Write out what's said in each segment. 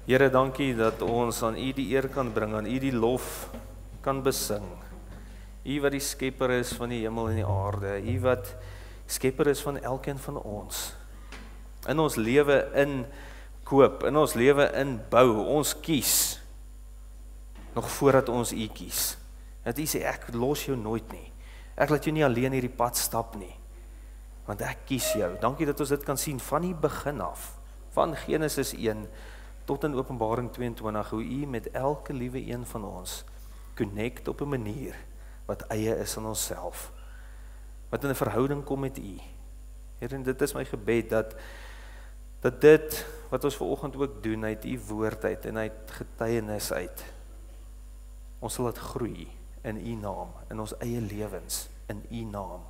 Here, dankie dat ons aan U die eer kan bring, aan U die lof kan besing. U wat die skepper is van die hemel en die aarde, U wat skepper is van elkeen van ons. In ons lewe inkoop, in ons lewe inbou, ons kies, nog voordat ons U kies. Dat U sê, ek los jou nooit nie. Ek laat jou nie alleen hierdie pad stap nie, want ek kies jou. Dankie dat ons dit kan sien van die begin af, van Genesis 1 tot in Openbaring 22, hoe U met elke liewe een van ons connect op 'n manier wat eie is aan onsself, wat in 'n verhouding kom met U. Here, en dit is my gebed, dat dit wat ons vanoggend ook doen uit U woord uit en uit getuienis uit, ons sal laat groei in U naam, in ons eie lewens, in U naam.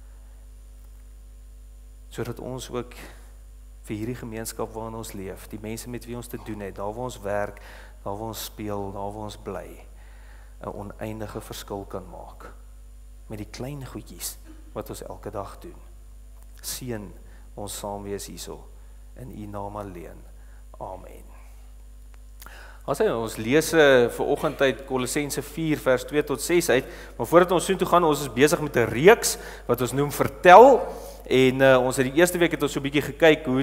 Sodat ons ook vir hierdie gemeenskap waarin ons leef, die mense met wie ons te doen het, daar waar ons werk, daar waar ons speel, daar waar ons bly, 'n oneindige verskil kan maak. Met die klein goedjies wat ons elke dag doen. Seën ons saam wees hierso, in U naam alleen. Amen. Ons lees vanoggend uit Kolossense 4 vers 2 tot 6 uit, maar voordat ons soontoe gaan, ons is besig met 'n reeks wat ons noem Vertel, en ons het die eerste week het ons so 'n bietjie gekyk hoe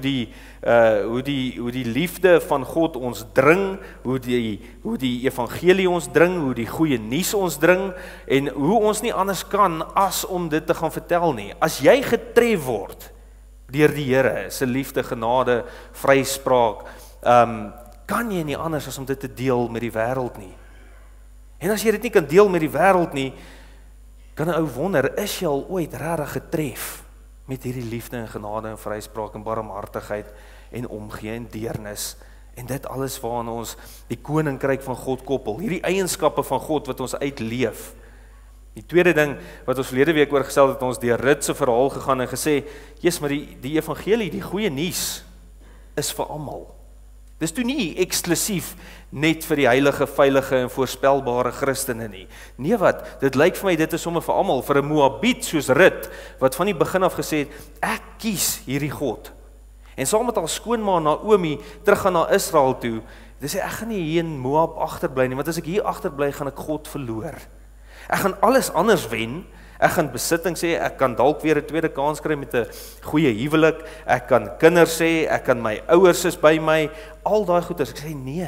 die liefde van God ons dring, hoe die evangelie ons dring, hoe die goeie nuus ons dring, en hoe ons nie anders kan as om dit te gaan vertel nie. As jy getref word deur die Here se liefde, genade, vryspraak, kan jy nie anders as om dit te deel met die wêreld nie. En as jy dit nie kan deel met die wêreld nie, kan 'n ou wonder, is jy al ooit regtig getref met hierdie liefde en genade en vryspraak en barmhartigheid en omgee en deernis en dit alles waaraan ons die koninkryk van God koppel, hierdie eienskappe van God wat ons uitleef. Die tweede ding wat ons verlede week oorgestel het, ons deur Rut se verhaal gegaan en gesê, Jesus, maar die evangelie, die goeie nuus is vir almal. Dis toe nie eksklusief net vir die heilige, veilige en voorspelbare Christene nie. Nee wat, dit lyk vir my dit is sommer vir almal, vir 'n Moabiet soos Rut, wat van die begin af gesê het, ek kies hierdie God. En saam met haar skoonma Naomi teruggaan na Israel toe, dis sê ek gaan nie hier in Moab agterbly nie, want as ek hier agterbly gaan ek God verloor. Ek gaan alles anders wen. Ek gaan besitting sê, ek kan dalk weer 'n tweede kans kry met 'n goeie huwelik, ek kan kinders sê, ek kan my ouers is by my, al daai goeders. Ek sê nee,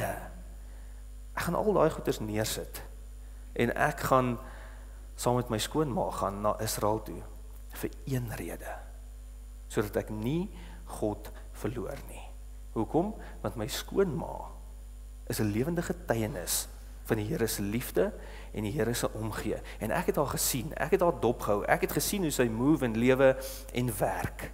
ek gaan al daai goeders neersit, en ek gaan saam met my skoonma gaan na Israel toe, vir een rede, sodat ek nie God verloor nie. Hoekom? Want my skoonma is 'n lewende getuienis van die Here se liefde en die Here se omgee. En ek het haar gesien, ek het haar dopgehou, ek het gesien hoe sy move en lewe en werk.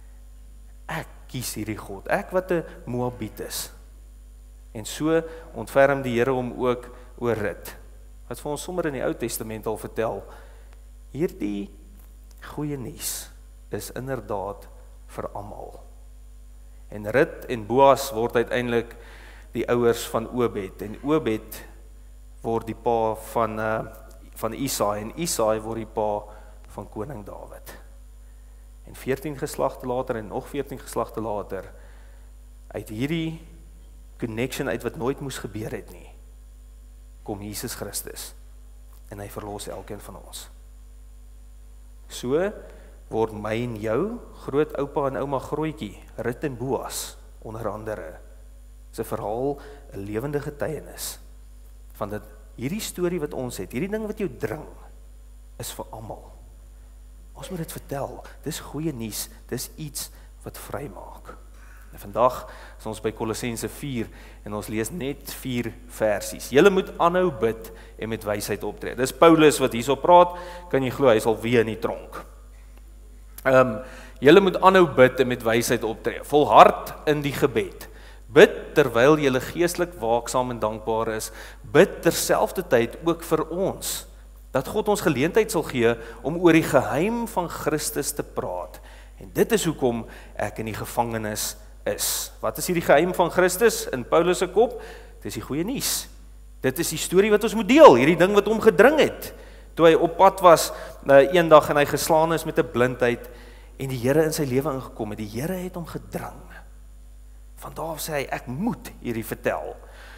Ek kies hierdie God, ek wat 'n Moabiet is. En so ontferm die Here hom ook oor Rut, wat vir ons sommer in die Ou Testament al vertel, hierdie goeie nuus is inderdaad vir almal. En Rut en Boas word uiteindelik die ouers van Obed, en Obed word die pa van Isaai, en Isaai word die pa van koning Dawid. En 14 geslagte later, en nog 14 geslagte later, uit hierdie connection uit wat nooit moes gebeur het nie, kom Jesus Christus, en hy verlos elkeen van ons. So word my en jou, groot oupa en ouma Grootjie, Rut en Boas, onder andere, se verhaal 'n lewende getuienis, van dat hierdie storie wat ons het, hierdie ding wat jou dring, is vir almal. Ons moet dit vertel, dis goeie nuus, dis iets wat vry maak. En vandag is ons by Kolossense 4, en ons lees net 4 versies. Julle moet aanhou bid en met wysheid optree. Dis Paulus wat hierso praat, kan jy glo, hy is al weer in die tronk. Julle moet aanhou bid en met wysheid optree, volhard in die gebed. Bid terwyl jy geestelik waaksaam en dankbaar is. Bid terselfdertyd ook vir ons, dat God ons geleentheid sal gee om oor die geheim van Christus te praat. En dit is hoekom ek in die gevangenis is. Wat is hierdie geheim van Christus in Paulus se kop? Dit is die goeie nuus. Dit is die storie wat ons moet deel, hierdie ding wat hom gedring het. Toe hy op pad was, eendag en hy geslaan is met 'n blindheid, en die Here in sy lewe ingekom het. Die Here het hom gedring Van daar af sê hy, ek moet hierdie vertel.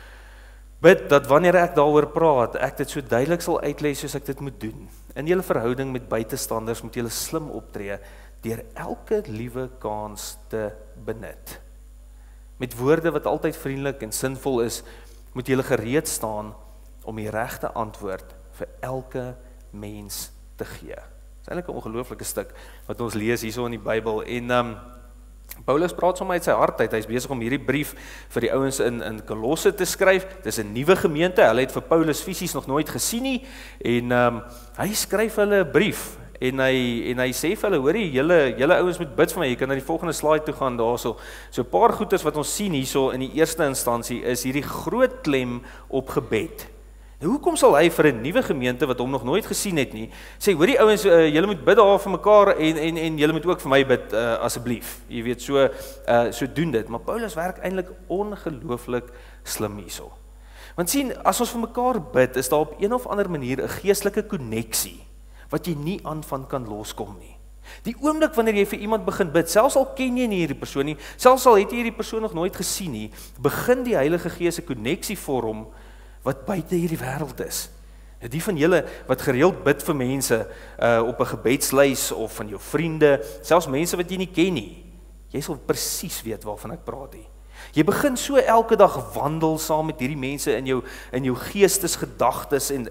Bid dat wanneer ek daaroor praat, ek dit so duidelik sal uitlei soos ek dit moet doen. In julle verhouding met buitestanders moet julle slim optree deur elke liewe kans te benut. Met woorde wat altyd vriendelik en sinvol is, moet julle gereed staan om die regte antwoord vir elke mens te gee. Dit is eintlik 'n ongelooflike stuk wat ons lees hierso in die Bybel en Paulus praat sommer uit sy hart uit. Hy's besig om hierdie brief vir die ouens in Kolosse te skryf. Dis 'n nuwe gemeente. Hulle het vir Paulus fisies nog nooit gesien nie en hy skryf hulle 'n brief en hy sê vir hulle, hoorie, julle ouens moet bid vir my. Jy kan na die volgende slide toe gaan daarso. So 'n paar goeders wat ons sien hierso in die eerste instansie is hierdie groot klem op gebed. Nou, hoekom sal hy vir 'n nuwe gemeente wat hom nog nooit gesien het nie, sê, hoorie ouens, julle moet bid daar vir mekaar en julle moet ook vir my bid asseblief. Jy weet, so doen dit. Maar Paulus werk eintlik ongelooflik slim hierso. Want sien, as ons vir mekaar bid, is daar op een of ander manier 'n geestelike koneksie wat jy nie aan van kan loskom nie. Die oomblik wanneer jy vir iemand begin bid, selfs al ken jy nie hierdie persoon nie, selfs al het jy hierdie persoon nog nooit gesien nie, begin die Heilige Gees 'n koneksie vorm wat buite hierdie wêreld is. Die van julle wat gereeld bid vir mense op 'n gebedslys of van jou vriende, selfs mense wat jy nie ken nie, jy sal presies weet waarvan ek praat hier. Jy begin so elke dag wandel saam met hierdie mense in jou geestesgedagtes en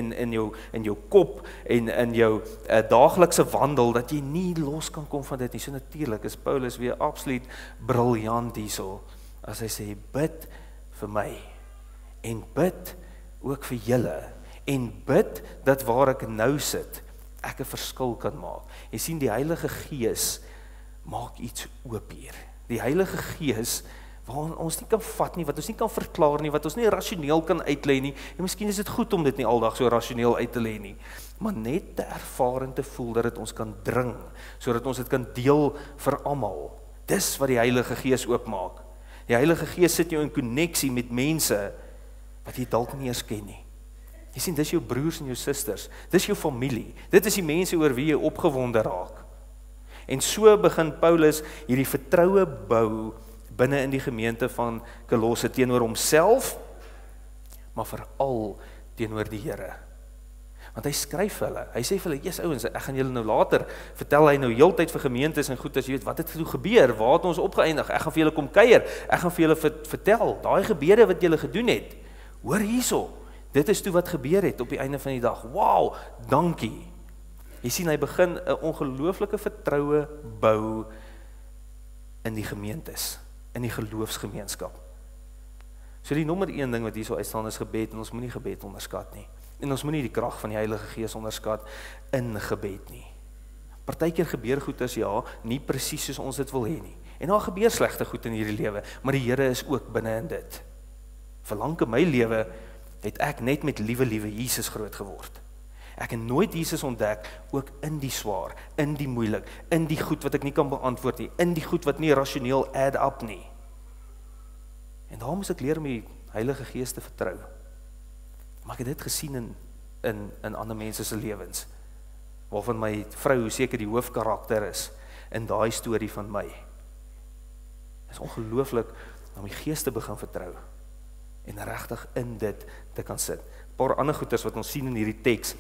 in jou kop en in jou daaglikse wandel dat jy nie los kan kom van dit nie. So natuurlik is Paulus weer absoluut briljant hierso as hy sê bid vir my en bid ook vir julle en bid dat waar ek nou sit ek 'n verskil kan maak. Jy sien die Heilige Gees maak iets oop hier. Die Heilige Gees waar ons nie kan vat nie, wat ons nie kan verklaar nie, wat ons nie rasioneel kan uitlei nie, en miskien is dit goed om dit nie aldag so rasioneel uit te lê nie, maar net te ervaar en te voel dat dit ons kan dring, sodat ons dit kan deel vir almal. Dis wat die Heilige Gees oopmaak. Die Heilige Gees sit jou in koneksie met mense wat jy dalk nie eens ken nie. Jy sien, dis jou broers en jou susters, dis jou familie, dit is die mense oor wie jy opgewonde raak. En so begin Paulus hierdie vertroue bou binne in die gemeente van Kolosse teenoor homself, maar veral teenoor die Here. Want hy skryf hulle, hy sê vir hulle, "Jesus ouens, ek gaan julle nou later vertel hy nou heeltyd vir gemeentes en goed as jy weet wat het toe gebeur, waar het ons opgeëindig, ek gaan vir julle kom kuier, ek gaan vir julle vertel, daai gebede wat julle gedoen het. Hoor hierso, dit is toe wat gebeur het op die einde van die dag. Wow, dankie." Jy sien, hy begin 'n ongelooflike vertroue bou in die gemeentes, in die geloofsgemeenskap. So die nommer 1 ding wat hier so uitstaan is gebed, en ons moenie gebed onderskat nie. En ons moenie die krag van die Heilige Gees onderskat in gebed nie. Partykeer gebeur goeders, ja, nie presies soos ons dit wil hê nie. En daar gebeur slegte goed in hierdie lewe, maar die Here is ook binne in dit. Verlang in my lewe het ek net met liewe Jesus groot geword. Ek het nooit Jesus ontdek, ook in die swaar, in die moeilik, in die goed wat ek nie kan beantwoord nie, in die goed wat nie rasioneel add up nie. En daarom moet ek leer om die Heilige Gees te vertrou. Maar ek het dit gesien in ander mense se lewens, waarvan my vrou seker die hoofkarakter is, in daai storie van my. Dit is ongelooflik om die Gees te begin vertrou, en regtig in dit te kan sit. 'n Paar ander goeders wat ons sien in hierdie teks,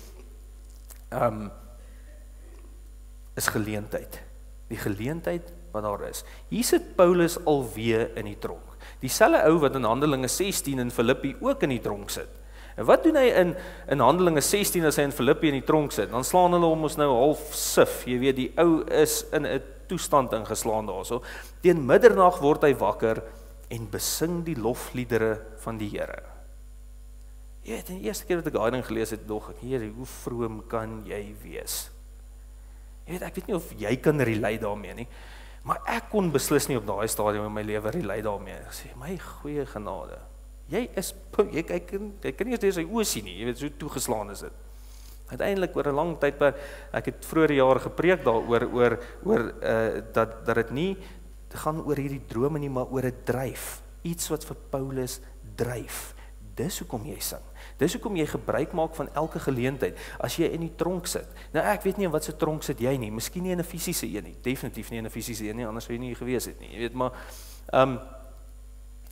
is geleentheid. Die geleentheid wat daar is. Hier sit Paulus alweer in die tronk. Dieselfde ou wat in Handelinge 16 in Filippi ook in die tronk sit. En wat doen hy in Handelinge 16 as hy in Filippi in die tronk sit? Dan slaan hulle hom ons nou half sif. Jy weet, die ou is in 'n toestand ingeslaan daarso. Teen middernag word hy wakker en besing die lofliedere van die Here. Jy weet, die eerste keer wat ek daai ding gelees het, dog ek, Here, hoe vroom kan jy wees? Jy weet, ek weet nie of jy kan relate daarmee nie, maar ek kon beslis nie op daai stadium in my lewe relate daarmee. Ek sê, my goeie genade, jy kan nie eens deur sy oë sien nie, jy weet, so toegeslaan is dit. Uiteindelik oor 'n lang tydperk, ek het vroeër jare gepreek daaroor dat dit nie gaan oor hierdie drome nie, maar oor 'n dryf, iets wat vir Paulus dryf. Dis hoekom jy sing. Dis hoekom jy gebruik maak van elke geleentheid, as jy in die tronk sit. Nou ek weet nie in wat se tronk sit jy nie, miskien nie in 'n fisiese een nie, definitief nie in 'n fisiese een nie, anders sou jy nie gewees het nie, jy weet, maar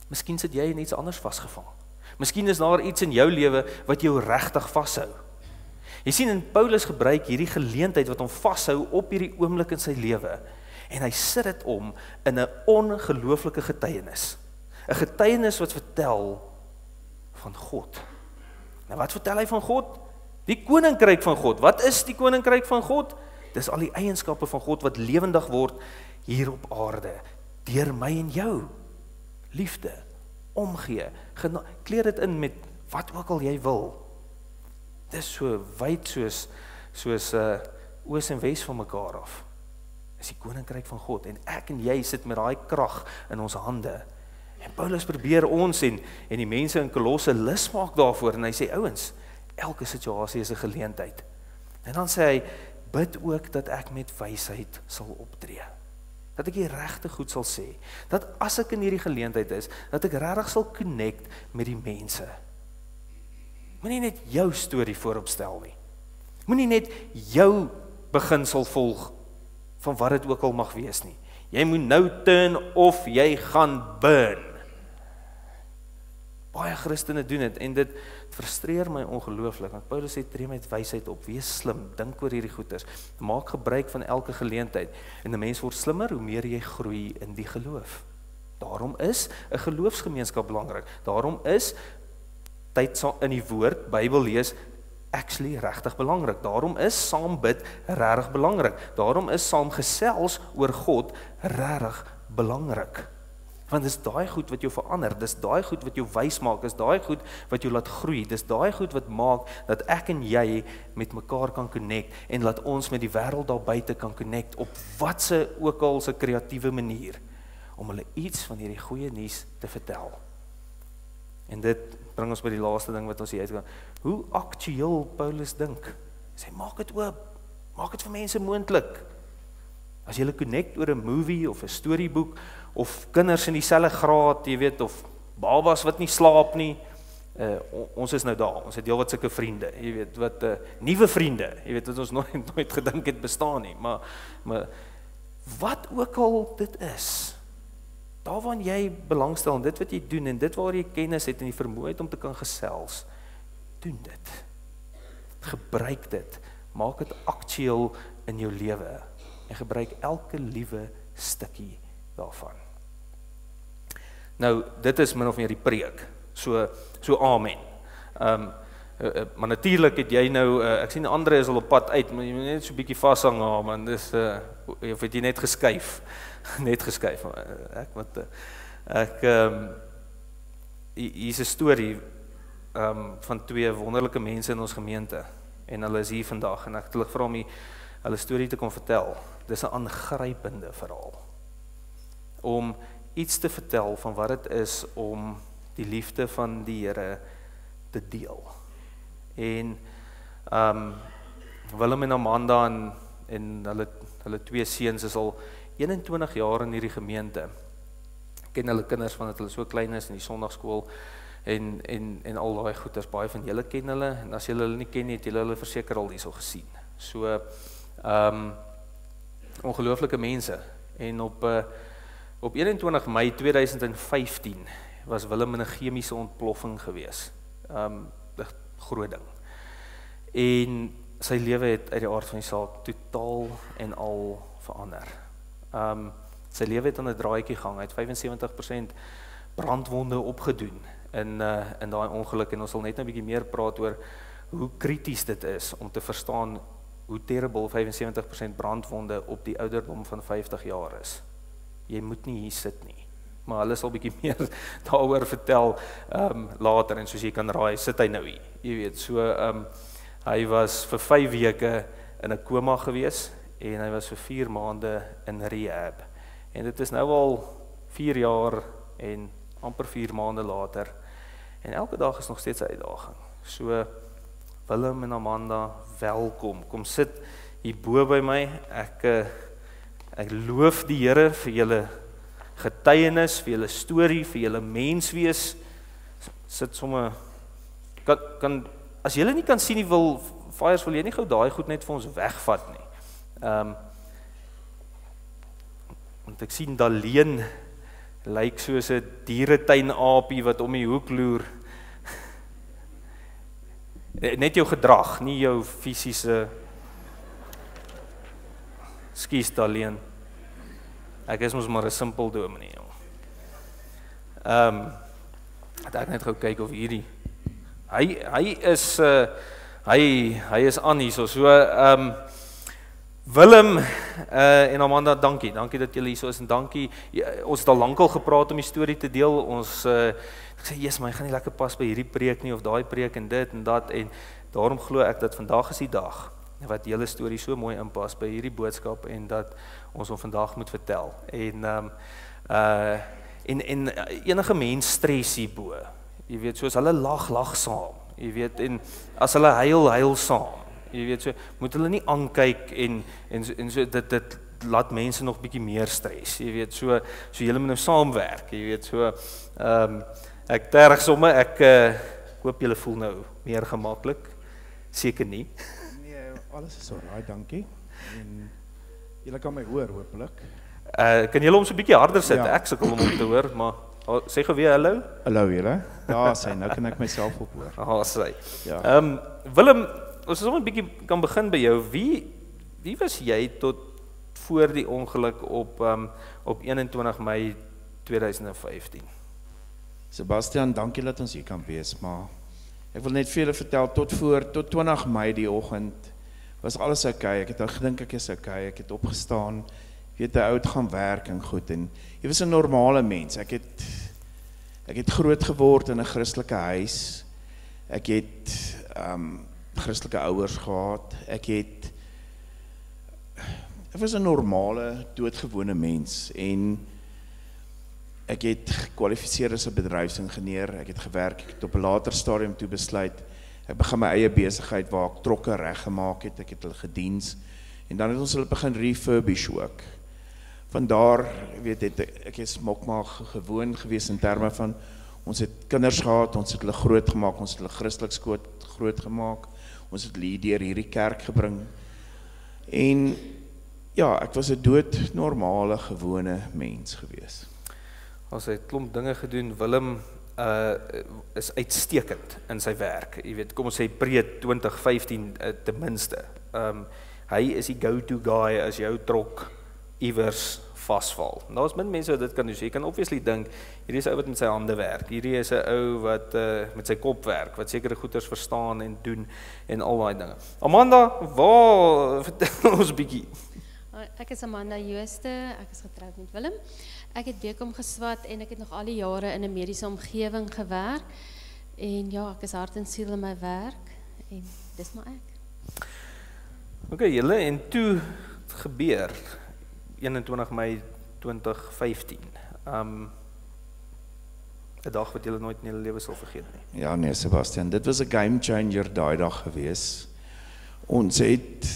Miskien sit jy in iets anders vasgevang. Miskien is daar iets in jou lewe wat jou regtig vashou. Jy sien, in Paulus gebruik hierdie geleentheid wat hom vashou op hierdie oomblik in sy lewe, en hy sit dit om in 'n ongelooflike getuienis. 'n Getuienis wat vertel van God. Nou wat vertel hy van God? Die koninkryk van God. Wat is die koninkryk van God? Dis al die eienskappe van God wat lewendig word hier op aarde, deur my en jou. Liefde, omgee, kleer dit in met wat ook al jy wil. Dis so wyd soos oos en wes van mekaar af. Dis die koninkryk van God, en ek en jy sit met daai krag in ons hande. En Paulus probeer ons en die mense in Kolosse lus maak daarvoor, en hy sê, ouens, elke situasie is 'n geleentheid. En dan sê hy, bid ook dat ek met wysheid sal optree. Dat ek die regte goed sal sê. Dat as ek in hierdie geleentheid is, dat ek regtig sal connect met die mense. Moenie net jou storie vooropstel nie. Moenie net jou beginsel volg van wat dit ook al mag wees nie. Jy moet nou turn of jy gaan burn. Baie Christene doen dit, en dit frustreer my ongelooflik, want Paulus sê, tree met wysheid op, wees slim, dink oor hierdie goeders, maak gebruik van elke geleentheid, en 'n mens word slimmer hoe meer jy groei in die geloof. Daarom is 'n geloofsgemeenskap belangrik, daarom is tyd in die woord, Bybel lees, actually regtig belangrik, daarom is saam bid regtig belangrik, daarom is saam gesels oor God regtig belangrik. Want dis daai goed wat jou verander, dis daai goed wat jou wys maak, dis daai goed wat jou laat groei, dis daai goed wat maak dat ek en jy met mekaar kan connect, en laat ons met die wêreld daar buite kan connect op watse ook al se kreatiewe manier, om hulle iets van hierdie goeie nuus te vertel. En dit bring ons by die laaste ding wat ons hier uitgaan. Hoe aktueel Paulus dink. Hy sê, maak dit oop, maak dit vir mense moontlik. As jy connect oor 'n movie of 'n storieboek, of kinders in dieselfde graad, jy weet, of babas wat nie slaap nie, ons is nou daar, ons het heel wat sulke vriende, jy weet, wat nuwe vriende, jy weet, wat ons nooit gedink het bestaan nie, maar wat ook al dit is, daarvan jy belangstel, en dit wat jy doen, en dit waar jy kennis het, en die vermoë om te kan gesels, doen dit, gebruik dit, maak dit aktueel in jou lewe, en gebruik elke liewe stukkie daarvan. Nou, dit is min of meer die preek, so amen. Maar natuurlik het jy nou, ek sien Andre is al op pad uit, maar jy moet net so 'n bietjie vashang, man, dis, of het jy net geskuif, hier is 'n storie, van twee wonderlike mense in ons gemeente, en hulle is hier vandag, en ek het hulle gevra om hulle storie te kon vertel. Dis 'n aangrypende verhaal, om iets te vertel van wat dit is om die liefde van die Here te deel. En Willem en Amanda en hulle twee seuns is al 21 jaar in hierdie gemeente. Ek ken hulle kinders van dat hulle so klein is in die sonndagskool en al daai goeders, baie van julle ken hulle, en as julle hulle nie ken nie, het julle hulle verseker al hierso gesien. So ongelooflike mense, en op 21 Mei 2015 was Willem in 'n chemiese ontploffing gewees. Groot ding. En sy lewe het uit die aard van die saak totaal en al verander. Sy lewe het aan 'n draadjie gehang, hy het 75% brandwonde opgedoen in daai ongeluk, en ons sal net 'n bietjie meer praat oor hoe krities dit is om te verstaan hoe terrible 75% brandwonde op die ouderdom van 50 jaar is. Jy moet nie hier sit nie, maar hulle sal bietjie meer daaroor vertel later, en soos jy kan raai, sit hy nou hier, jy weet, so hy was vir 5 weke in 'n koma gewees, en hy was vir 4 maande in rehab, en dit is nou al 4 jaar en amper 4 maande later, en elke dag is nog steeds 'n uitdaging. So Willem en Amanda, welkom, kom sit hier bo by my. Ek loof die Here vir julle getuienis, vir julle storie, vir julle menswees. Sit sommer, as julle nie kan sien nie, wil jy nie gou daai goed net vir ons wegvat nie. Want ek sien Daleen lyk soos 'n dieretuinaapie wat om die hoek loer. Net jou gedrag, nie jou fisiese. Skus Daleen. Ek is mos maar 'n simpel dominee, jong. Ek net gou kyk of hierdie. Hy is aan hierso. So Willem en Amanda, dankie dat julle hierso is en dankie. Ons het al lankal gepraat om die storie te deel. Ons ek sê Jesus, maar hy gaan nie lekker pas by hierdie preek nie of daai preek en dit en dat en daarom glo ek dat vandag is die dag wat julle storie so mooi inpas by hierdie boodskap en dat ons hom vandag moet vertel. En enige mens stres hierbo. Jy weet, soos hulle lag saam. Jy weet, en as hulle huil saam. Jy weet, so moet hulle nie aankyk en so dit laat mense nog bietjie meer stres. Jy weet, so julle moet nou saamwerk. Jy weet, so ek terg somme, ek hoop julle voel nou meer gemaklik. Seker nie. Nee, alles is alright, dankie. En julle kan my hoor, hopelik. Kan julle hom so 'n bietjie harder sit? Ja. Ek sukkel om te hoor, maar sê gou weer hallo. Hallo julle. Ja, sy, nou kan ek myself op hoor. Sy. Ja. Willem, ons is om 'n bietjie kan begin by jou. Wie was jy tot voor die ongeluk op 21 Mei 2015? Sebastian, dankie dat ons hier kan wees, maar ek wil net vir julle vertel, tot 20 Mei die oggend was alles okay. Ek het al gedink ek is okay. Ek het opgestaan, weet jy, oud gaan werk en goed en jy was 'n normale mens. Ek het groot geword in 'n Christelike huis. Ek het Christelike ouers gehad. Ek was 'n normale, doodgewone mens en ek het gekwalifiseer as 'n bedryfsingenieur. Ek het gewerk, ek het op 'n later stadium toe besluit ek begin my eie besigheid waar ek trokke reggemaak het. Ek het hulle gediens en dan het ons hulle begin refurbish ook. Vandaar, weet ek is maar gewoon gewees in terme van ons het kinders gehad, ons het hulle groot gemaak, ons het hulle Christelik groot gemaak, ons het hulle deur hierdie kerk gebring. En ja, ek was 'n doodnormale, gewone mens gewees. Ons het klomp dinge gedoen. Willem is uitstekend in sy werk. Jy weet, kom ons sê pre-2015 ten minste. Hy is die go-to guy as jou trok iewers vasval. Nou is min mense wat dit kan doen. So jy kan obviously dink, hierdie is 'n ou wat met sy hande werk. Hierdie is 'n ou wat met sy kop werk, wat sekere goeders verstaan en doen en al daai dinge. Amanda, vertel ons bietjie. Ek is Amanda Jooste, ek is getroud met Willem. Ek het BCom geswat en ek het nog al die jare in 'n mediese omgewing gewerk. En ja, ek is hart en siel in my werk en dis maar ek. Okay, julle, en toe gebeur 21 Mei 2015. 'n dag wat julle nooit in julle lewe sal vergeet nie. Ja nee, Sebastian, dit was 'n game changer daai dag gewees. Ons het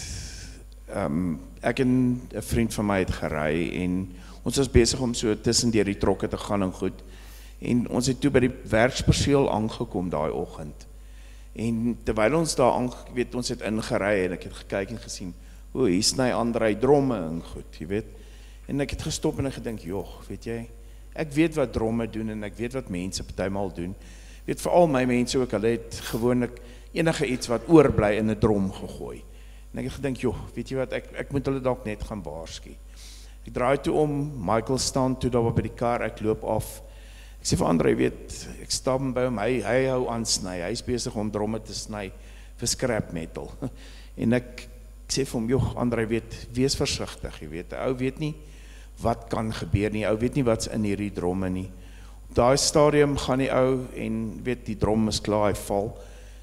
ek en 'n vriend van my het gery en ons was besig om so tussen deur die trokke te gaan en goed. En ons het toe by die werksperseel aangekom daai oggend. En terwyl ons daar weet ons het ingery en ek het gekyk en gesien, o, hier sny Andrei dromme en goed, jy weet. En ek het gestop en ek gedink, joh, weet jy, ek weet wat dromme doen en ek weet wat mense partymal doen. Weet veral my mense ook, hulle het gewoonlik enige iets wat oorbly in 'n drom gegooi. En ek het gedink, joh, weet jy wat, ek moet hulle dalk net gaan waarsku. Ek draai toe om, Michael staan toe daar by die kar, ek loop af. Ek sê vir Andrei, weet, ek staan by hom, hy hou aan sny, hy is besig om dromme te sny vir scrap metal. En ek sê vir hom, joh, Andrei, weet, wees versigtig, jy weet, ou weet nie wat kan gebeur nie, ou weet nie wat's in hierdie dromme nie. Op daai stadium gaan die ou en weet, die drom is klaar, hy val.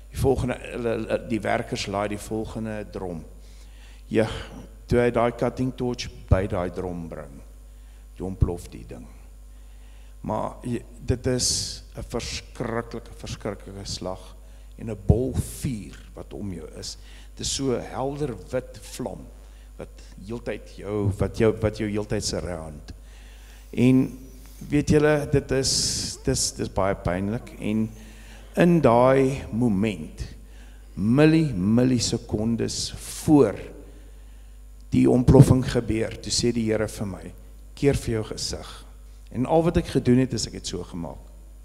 Die werkers laai die volgende drom. Ja, toe hy daai cutting torch by daai drom bring, toe ontplof die ding. Maar dit is 'n verskriklike slag en 'n bol vuur wat om jou is. Dit is so helder wit vlam wat jou heeltyd surround. En weet julle, dit is baie pynlik en in daai moment, millisekondes voor die ontploffing gebeur, toe sê die Here vir my, keer vir jou gesig En al wat ek gedoen het, is ek het so gemaak.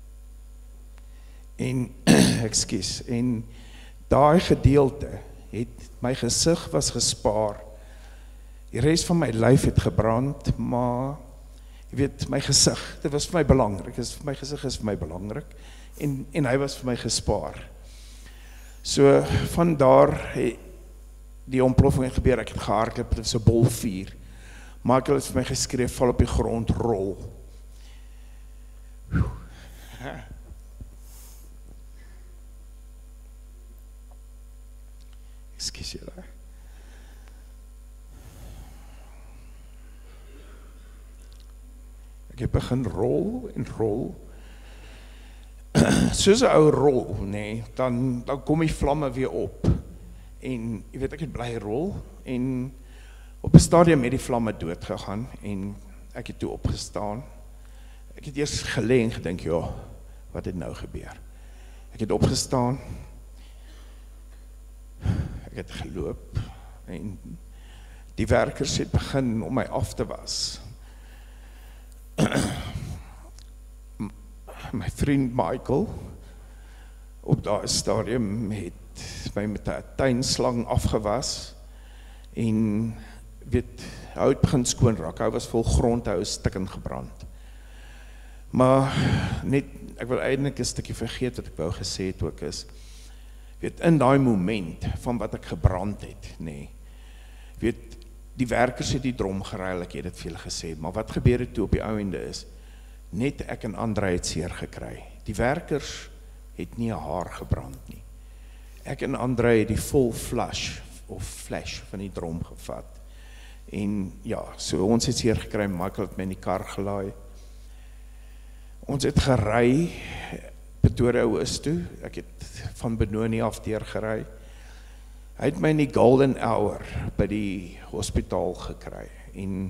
En, ekskuus, en daai gedeelte het, my gesig was gespaar, die res van my lyf het gebrand, maar, jy weet, my gesig, dit was vir my belangrik, my gesig is vir my belangrik, en hy was vir my gespaar. So, van daar, die ontploffing het gebeur, ek het gehardloop, dit was 'n bolvuur. Michael het vir my geskreef, val op die grond, rol. Ekskuus julle. Ek het begin rol en rol. Soos 'n ou rol, nee, dan kom die vlamme weer op. En jy weet, ek het bly rol en op 'n stadium het die vlamme dood gegaan en ek het toe opgestaan. Ek het eers gelê en gedink, ja, wat het nou gebeur? Ek het opgestaan. Ek het geloop en die werkers het begin om my af te was. My vriend Michael op daai stadium het my met 'n tuinslang afgewas en weet, hy het begin skoon raak, hy was vol grond, hy was stikkend gebrand. Maar net, ek wil eintlik 'n stukkie vergeet wat ek wou gesê het ook is, weet, in daai moment van wat ek gebrand het, nee, weet, die werkers het die drom geruil, ek het dit vir julle gesê, maar wat gebeur het toe op die einde is, net ek en André het seer gekry. Die werkers het nie 'n haar gebrand nie. Ek en André het die vol flash van die drom gevat. En ja, so ons het seer gekry, Michael het my in die kar gelaai. Ons het gery Pretoria Oos toe. Ek het van Benoni af deurgery. Hy het my in die golden hour by die hospitaal gekry. En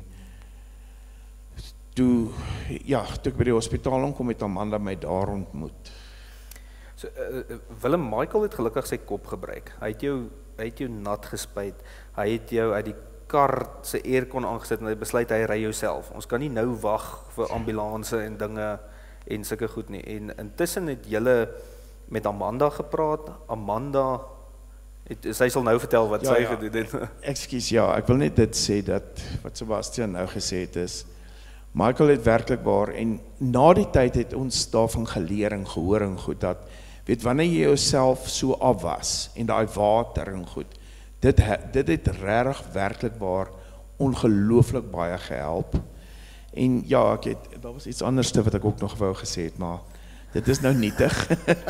toe ek by die hospitaal aankom, het Amanda my daar ontmoet. So, Willem, Michael het gelukkig sy kop gebruik. Hy het jou nat gespuit. Hy het jou uit die kar se aircon aangesit en hy besluit hy ry jou self. Ons kan nie nou wag vir ambulanse en dinge en sulke goed nie. En intussen het julle met Amanda gepraat. Amanda, sy sal nou vertel wat sy gedoen het. Ekskuus, ek wil net dit sê dat wat Sebastian nou gesê het is, Michael het werklik waar, en na die tyd het ons daarvan geleer en gehoor en goed, dat, weet, wanneer jy jouself so afwas, en daai water en goed, dit het regtig werklik waar ongelooflik baie gehelp. En ja, daar was iets anders wat ek ook nog wou gesê het, maar dit is nou nietig.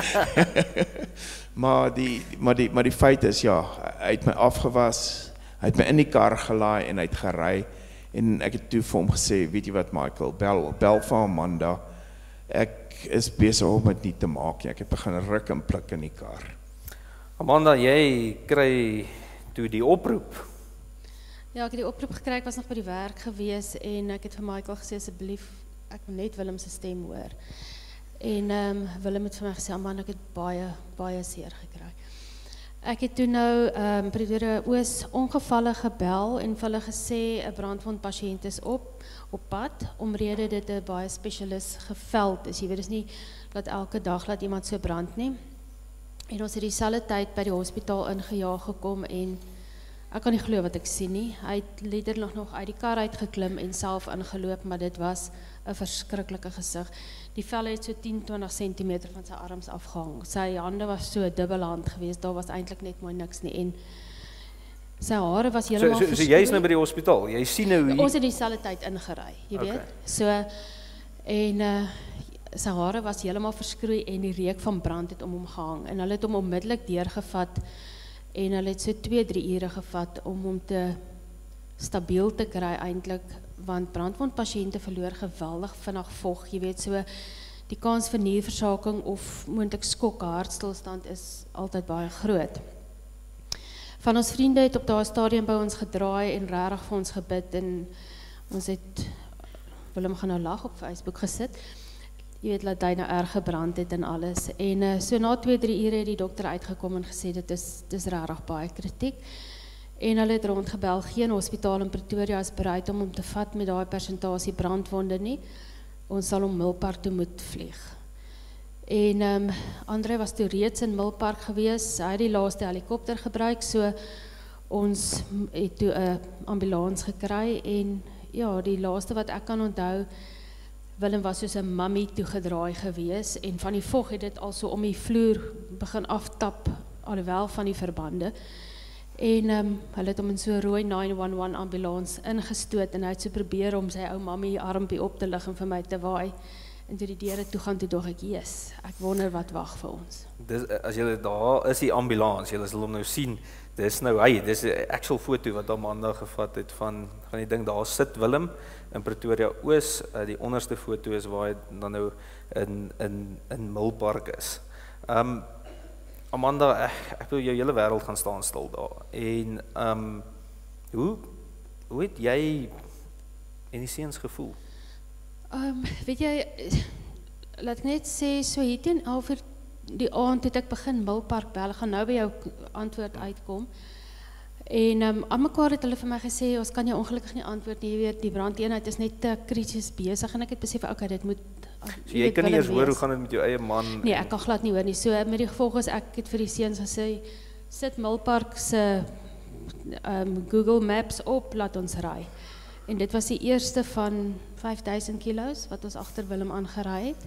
maar die feit is, hy het my afgewas, hy het my in die kar gelaai en hy het gery, en ek het toe vir hom gesê, weet jy wat Michael, bel vir Amanda, ek is besig om dit nie te maak, ek het begin ruk en pluk in die kar. Amanda, jy kry toe die oproep. Ja, ek het die oproep gekry, ek was nog by die werk gewees, en ek het vir Michael gesê, asseblief, ek wil net Willem se stem hoor. En Willem het vir my gesê, Amanda, ek het baie seer gekry. Ek het toe nou Pretoria Oos ongevalle gebel en vir hulle gesê 'n brandwond pasiënt is op pad, omrede dit 'n baie spesialis geveld is. Jy weet, dis nie dat elke dag laat iemand so brand nie. En ons het dieselfde tyd by die hospitaal ingejaag gekom en ek kan nie glo wat ek sien nie. Hy het letterlik nog uit die kar uitgeklim en self ingeloop, maar dit was 'n verskriklike gesig. Die vel het so 10-20 cm van sy arms afgehang. Sy hande was so dubbelhand geweest, daar was eintlik net mooi niks nie. En sy hare was heeltemal So jy is nou by die hospitaal. Jy sien nou hier. Ons het dieselfde tyd ingery, jy weet. So en sy hare was heeltemal verskroei en die reuk van brand het om hom gehang. En hulle het hom onmiddellik deurgevat en hulle het so 2-3 ure gevat om hom te stabiel te kry eintlik, want brandwondpasiënte verloor geweldig vinnig vog, jy weet, so die kans vir nierversaking of moontlik skok, hartstilstand is altyd baie groot. Van ons vriende het op daai stadium by ons gedraai en regtig vir ons gebid en ons het, Willem gaan nou lag, op Facebook gesit, jy weet, dat hy nou erg gebrand het en alles, en so na 2-3 ure het die dokter uitgekom en gesê, dit is regtig baie kritiek, en hulle het rondgebel, geen hospitaal in Pretoria is bereid om te vat met daai persentasie brandwonde nie, ons sal om Milpark toe moet vlieg. En André was toe reeds in Milpark gewees, hy het die laaste helikopter gebruik, so ons het toe 'n ambulans gekry en ja, die laaste wat ek kan onthou, Willem was soos 'n mummy toegedraai gewees en van die vog het dit al so om die vloer begin aftap, alhoewel van die verbande. En hulle het hom in so 'n rooi 911 ambulans ingestoot en hy het so probeer om sy ou mammie armpie op te lig en vir my te waai. En toe die deure toe gaan, toe dog ek, yes, ek wonder wat wag vir ons. Dis, as julle daar is die ambulans, julle sal hom nou sien, dis nou hy, dis 'n actual foto wat Amanda gevat het van die ding, daar sit Willem in Pretoria Oos, die onderste foto is waar hy dan nou in Milpark is. Amanda, ek wil jou hele wêreld gaan staan stil daar, en hoe het jy en die seuns gevoel? Weet jy, laat ek net sê, so hier teen 11:00 die aand het ek begin Milpark bel, gaan nou by jou antwoord uitkom. En aan mekaar het hulle vir my gesê, ons kan jou ongelukkig nie antwoord nie, jy weet, die brandeenheid is net te krities besig, en ek het besef, okay, dit moet... So jy kan nie eers hoor, hoe gaan dit met jou eie man? Nee, ek kan glad nie hoor nie, so met die gevolg is, ek het vir die seuns gesê, sit Milpark se Google Maps op, laat ons ry. En dit was die eerste van 5000 kilo's, wat ons agter Willem aangeraai het.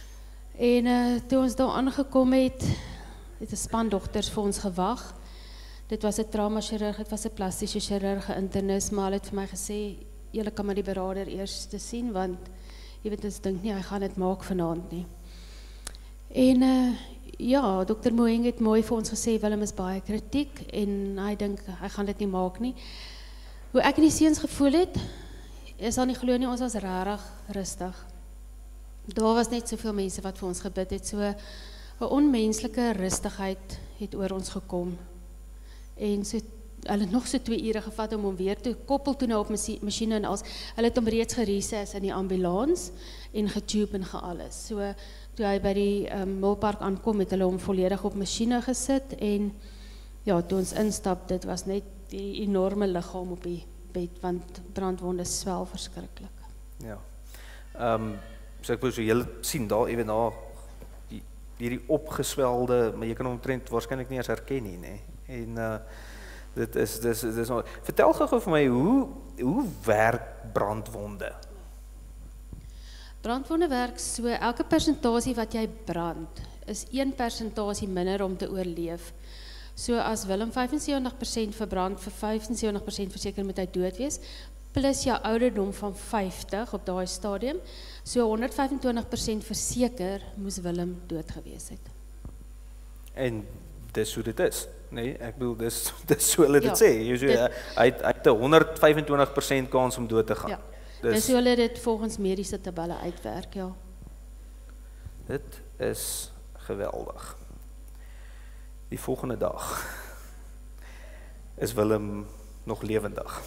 En toe ons daar aangekom het 'n span dokters vir ons gewag. Dit was 'n traumachirurg, dit was 'n plastiese chirurg, 'n internis, maar hulle het vir my gesê, julle kan maar die beraader eers te sien, want jy weet, ons dink nie, hy gaan dit maak vanaand nie. En ja, dokter Moeng het mooi vir ons gesê, Willem is baie kritiek, en hy dink, hy gaan dit nie maak nie. Hoe ek en die seuns gevoel het, is al nie glo nie, ons was regtig rustig. Daar was net soveel mense wat vir ons gebid het, so 'n onmenslike rustigheid het oor ons gekom. En so, hulle het nog so 2 ure gevat om hom weer te koppel toe nou op masjiene en alles. Hulle het hom reeds gereses in die ambulans en getube en alles. So, toe hy by die Milpark aankom, het hulle hom volledig op masjiene gesit en ja, toe ons instap, dit was net die enorme liggaam op die bed, want brandwonde swel verskriklik. Ja. So ek wil so julle sien daar ewe na hierdie opgeswelde, maar jy kan hom omtrent waarskynlik nie eens herken nie, nê. En dit is nou, vertel gou vir my, hoe werk brandwonde? Brandwonde werk so, elke persentasie wat jy brand, is 1% minder om te oorleef. So as Willem 75% verbrand, vir 75% verseker moet hy dood wees, plus jou ouderdom van 50 op daai stadium, so 125% verseker moes Willem dood gewees het. En dis hoe dit is, nee, ek bedoel, dis so hulle dit sê, hy het 125% kans om dood te gaan. Ja, dis hoe hulle dit volgens mediese tabelle uitwerk, ja. Dit is geweldig. Die volgende dag is Willem nog lewendig.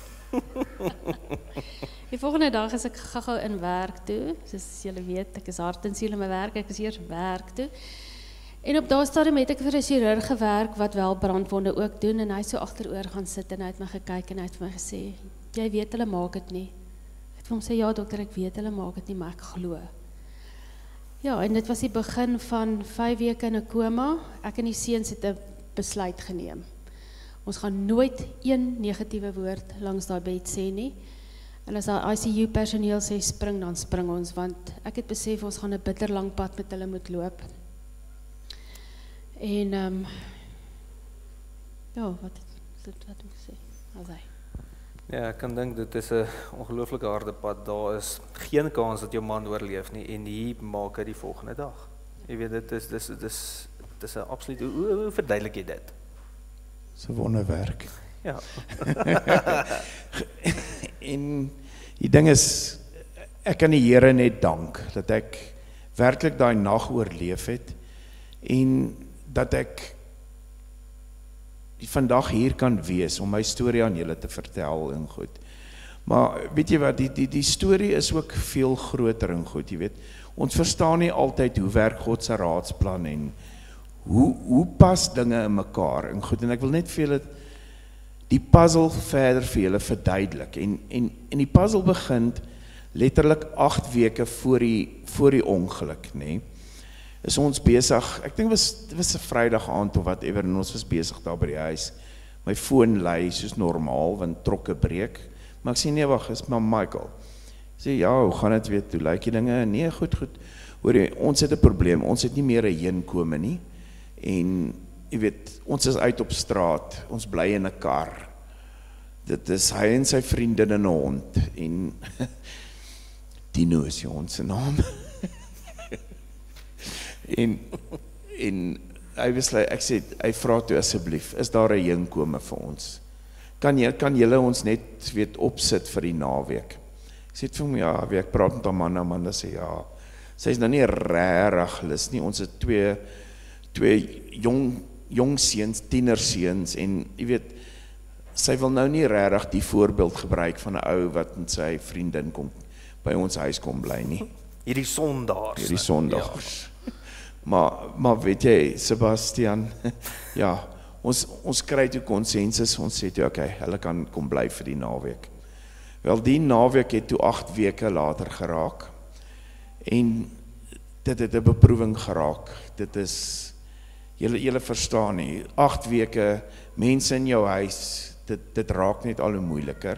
Die volgende dag is ek gou in werk toe, soos julle weet, ek is hart en siel in my werk, ek is eers werk toe. En op daai stadium het ek vir 'n chirurg gewerk wat wel brandwonde ook doen en hy so agteroor gaan sit en hy het my gekyk en hy het vir my gesê, jy weet hulle maak dit nie. Ek het vir hom sê, ja dokter, ek weet hulle maak dit nie, maar ek glo. Ja, en dit was die begin van 5 weke in 'n koma. Ek en die seuns het 'n besluit geneem. Ons gaan nooit een negatiewe woord langs daai bed sê nie. En as daar ICU personeel sê spring, dan spring ons, want ek het besef ons gaan 'n bitter lang pad met hulle moet loop. En ja, wat moet ek sê? Alsy. Ja, ek kan dink dit is 'n ongelooflike harde pad. Daar is geen kans dat jou man oorleef nie en hier maak hy die volgende dag. Jy weet dit is 'n absoluut hoe verduidelik jy dit? Dis 'n wonderwerk. Ja. En die ding is, ek kan die Here net dank dat ek werklik daai nag oorleef het en dat ek vandag hier kan wees om my storie aan julle te vertel en goed. Maar weet jy wat, die storie is ook veel groter en goed, jy weet. Ons verstaan nie altyd hoe werk God se raadsplan en hoe pas dinge in mekaar en goed. En ek wil net vir julle die puzzle verder vir julle verduidelik. En die puzzle begin letterlik 8 weke voor die ongeluk, nê. Is ons besig, ek dink dit was 'n Vrydag aand of whatever, en ons was besig daar by die huis. My foon lui soos normaal, want trokke breek. Maar ek sê, nee, wag, is maar Michael. Ek sê, ja, hoe gaan dit weer toe? Lyk die dinge? Nee, goed. Hoor, ons het 'n probleem, ons het nie meer 'n heenkome nie. En, jy weet, ons is uit op straat, ons bly in 'n kar. Dit is hy en sy vriendin en 'n hond. En, Dino is die hond se naam. en hy besluit, ek sê, hy vra toe asseblief, is daar 'n heenkome vir ons? Kan julle ons net weet opsit vir die naweek? Ek sê vir hom, ja, ek praat met Amanda sê ja. Sy is nou nie regtig lus nie. Ons het twee jong seuns, tienerseuns, en jy weet, sy wil nou nie regtig die voorbeeld gebruik van 'n ou wat met sy vriendin kom by ons huis kom bly nie. Hierdie sondaars. Ja. Maar weet jy, Sebastian, ja, ons kry toe konsensus, ons sê toe, okay, hulle kan kom bly vir die naweek. Wel, die naweek het toe 8 weke later geraak, en dit het 'n beproewing geraak. Dit is, julle verstaan nie, 8 weke, mense in jou huis, dit raak net al hoe moeiliker.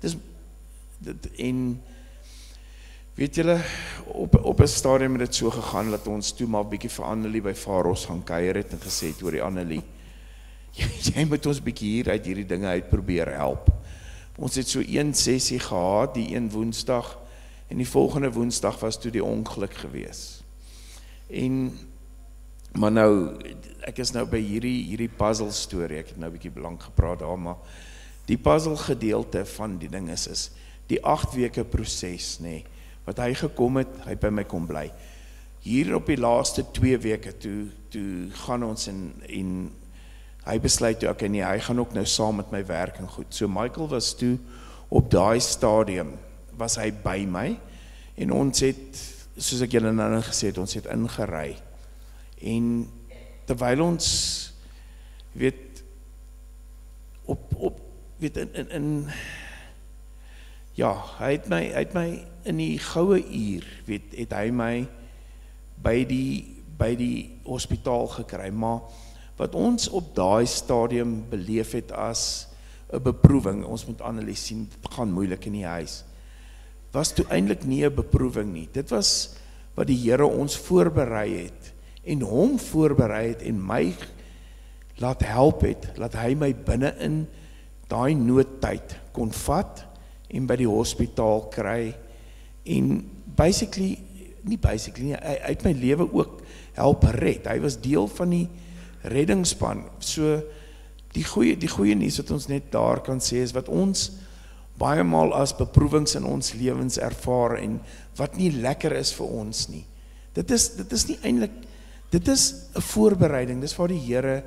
En weet julle, op 'n stadium het dit so gegaan, dat ons toe maar bietjie vir Annelie by Faros gaan kuier het, en gesê het, oor die Annelie, jy moet ons bietjie hier uit hierdie dinge uit probeer help. Ons het so 1 sessie gehad, die 1 Woensdag, en die volgende Woensdag was toe die ongeluk gewees. Maar nou, ek is nou by hierdie puzzle storie, ek het nou 'n bietjie lank gepraat daar, maar die puzzle gedeelte van die ding is die 8 weke proses, nê, wat hy gekom het, hy by my kom bly. Hier op die laaste 2 weke, toe gaan ons en hy besluit toe, okay, nee, hy gaan ook nou saam met my werk en goed. So Michael was toe, op daai stadium, was hy by my, en ons het, soos ek julle nou gesê het, ons het ingery. En terwyl ons, weet, ja, hy het my in die goue uur, weet, het hy my by die hospitaal gekry, maar wat ons op daai stadium beleef het as 'n beproewing, ons moet Annelie sien, dit gaan moeilik in die huis, was toe eintlik nie 'n beproewing nie. Dit was wat die Here ons voorberei het, en hom voorberei het, en my laat help het, laat hy my binne in daai noodtyd kon vat, en by die hospitaal kry, en nie, hy het my lewe ook help red, hy was deel van die reddingsspan. So die goeie nuus wat ons net daar kan sê, is wat ons baie maal as beproewings in ons lewens ervaar, en wat nie lekker is vir ons nie. Dit is nie eintlik, dit is 'n voorbereiding, dis waar die Here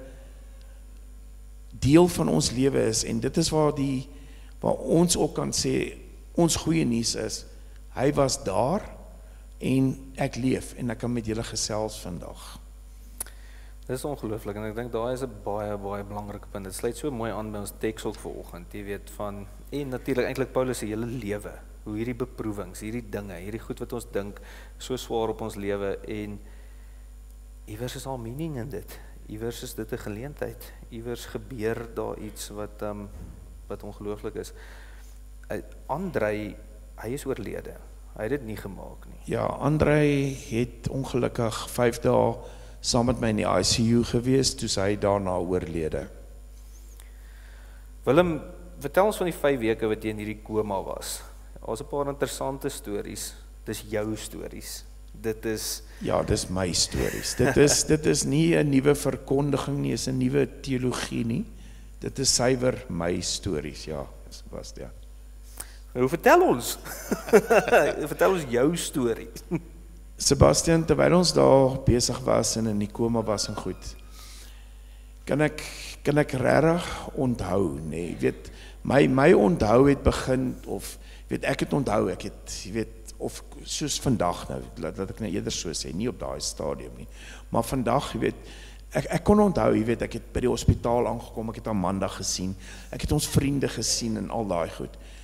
deel van ons lewe is, en dit is waar ons ook kan sê, ons goeie nuus is, hy was daar, en ek leef, en ek kan met julle gesels vandag. Dit is ongelooflik, en ek dink daai is 'n baie belangrike punt. Dit sluit so mooi aan by ons teks ook vanoggend, jy weet, en natuurlik eintlik Paulus se hele lewe, hoe hierdie beproewings, hierdie dinge, hierdie goed wat ons dink, so swaar op ons lewe, en iewers is daar meaning in dit, iewers is dit 'n geleentheid, iewers gebeur daar iets wat ongelooflik is. Andrei, hy is oorlede, hy het dit nie gemaak nie. Ja, Andrei het ongelukkig 5 dae saam met my in die ICU gewees, toe hy daarna oorlede. Willem, vertel ons van die 5 weke wat jy in hierdie koma was. Daar's 'n paar interessante stories, dis jou stories. Ja, dis my stories. Dit is nie 'n nuwe verkondiging nie, is 'n nuwe teologie nie. Dit is suiwer my stories, ja, Sebastian. Hoe vertel ons? Vertel ons jou storie. Sebastian, terwyl ons daar besig was en in die koma was en goed, kan ek regtig onthou, nee, weet, my onthou het begin, of weet, ek het onthou, jy weet, of soos vandag nou, laat ek nou eerder so sê, nie op daai stadium nie, maar vandag, jy weet, ek kon onthou, jy weet, ek het by die hospitaal aangekom, ek het Amanda gesien, ek het ons vriende gesien en al daai goed,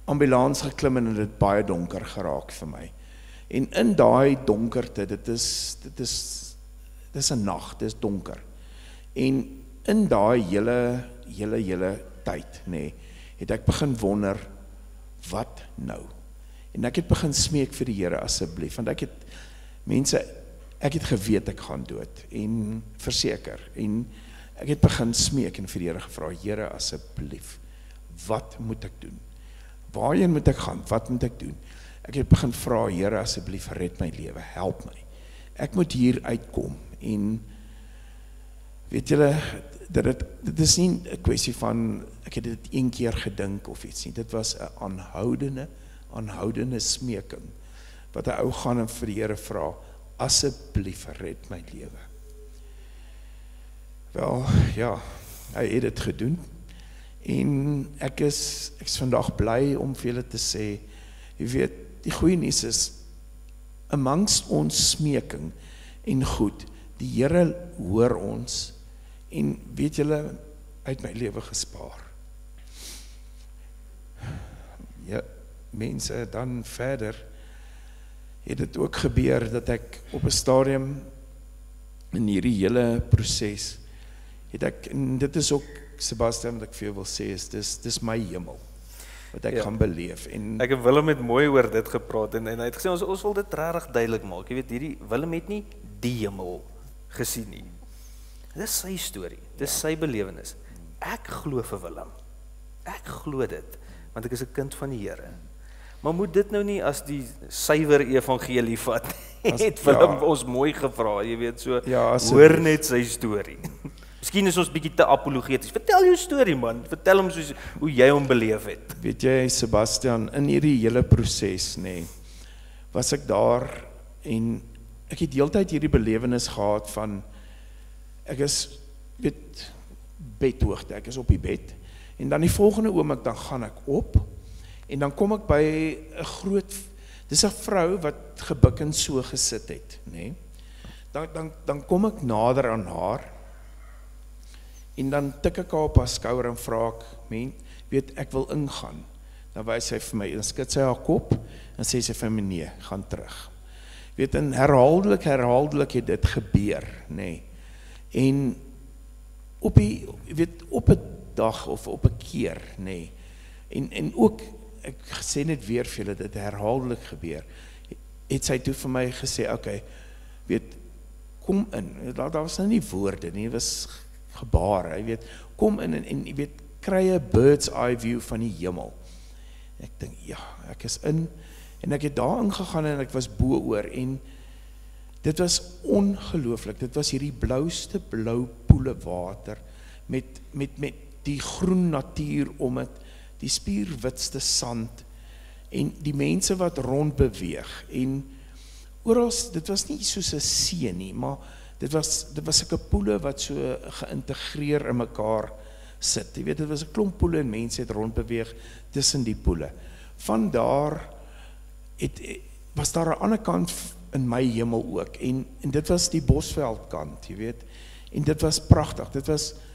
ambulans geklim en dit baie donker geraak vir my. En in daai donkerte, dit is 'n nag, dit is donker. En in daai hele tyd, het ek begin wonder, wat nou? En ek het begin smeek vir die Here asseblief, want ek het geweet ek gaan dood, en verseker, en ek het begin smeek en vir die Here gevra, Here asseblief, wat moet ek doen? Waarheen moet ek gaan? Wat moet ek doen? Ek het begin vra, Here asseblief, red my lewe, help my. Ek moet hier uitkom, en weet julle, dit is nie 'n kwessie van, ek het dit een keer gedink of iets nie, dit was 'n aanhoudende smeking, wat 'n ou gaan en vir die Here vra, asseblief red my lewe. Wel, ja, hy het dit gedoen, en ek is vandag bly om vir julle te sê, jy weet, die goeie nuus is, amongst ons smeking en goed, die Here hoor ons, en weet julle, uit my lewe gespaar. Ja, mense, dan verder, het dit ook gebeur, dat ek op 'n stadium, in hierdie hele proses, en dit is ook, Sebastian, wat ek vir jou wil sê, dis my hemel, wat ek gaan beleef. En ek het Willem met mooi oor dit gepraat, en hy het gesê, ons wil dit regtig duidelik maak, jy weet, Willem het nie die hemel gesien nie. Dit is sy storie, dit is sy belewenis. Ek glo vir Willem, ek glo dit, want ek is 'n kind van die Here. Maar moet dit nou nie as die suiwer evangelie vat, het Willem ons mooi gevra, jy weet, so, hoor net sy storie. Miskien is ons bietjie te apologeties, vertel jou storie man, vertel hom soos hoe jy hom beleef het. Weet jy, Sebastian, in hierdie hele proses, was ek daar, en ek het heeltyd hierdie belewenis gehad van, ek is, weet, bedhoogte, ek is op die bed, en dan die volgende oomblik, dan gaan ek op, en dan kom ek by 'n groot, dis 'n vrou wat gebuk en so gesit het, dan kom ek nader aan haar, en dan tik ek haar op haar skouer en vra ek, weet, ek wil ingaan, dan wys sy vir my, en skud sy haar kop, en sê sy vir my, nee, gaan terug. Weet, en herhaaldelik het dit gebeur, en op 'n dag, of op 'n keer, en ook, ek sê net weer vir julle, dit herhaaldelik gebeur, het sy toe vir my gesê, okay, weet, kom in, daar was nou nie woorde nie, dit was gebare, jy weet, kom in, en jy weet, kry 'n bird's eye view van die hemel. Ek dink, ja, ek is in, en ek het daar ingegaan, en ek was bo oor, en dit was ongelooflik, dit was hierdie blauwste blauw poele water, met die groen natuur om het, die spierwitste sand, en die mense wat rond beweeg, en oral, dit was nie soos 'n see nie, maar dit was sulke poele wat so geïntegreer in mekaar sit, jy weet, dit was 'n klomp poele, en mense het rond beweeg tussen die poele. Van daar was daar 'n ander kant in my hemel ook, en dit was die Bosveldkant, jy weet, en dit was pragtig, dit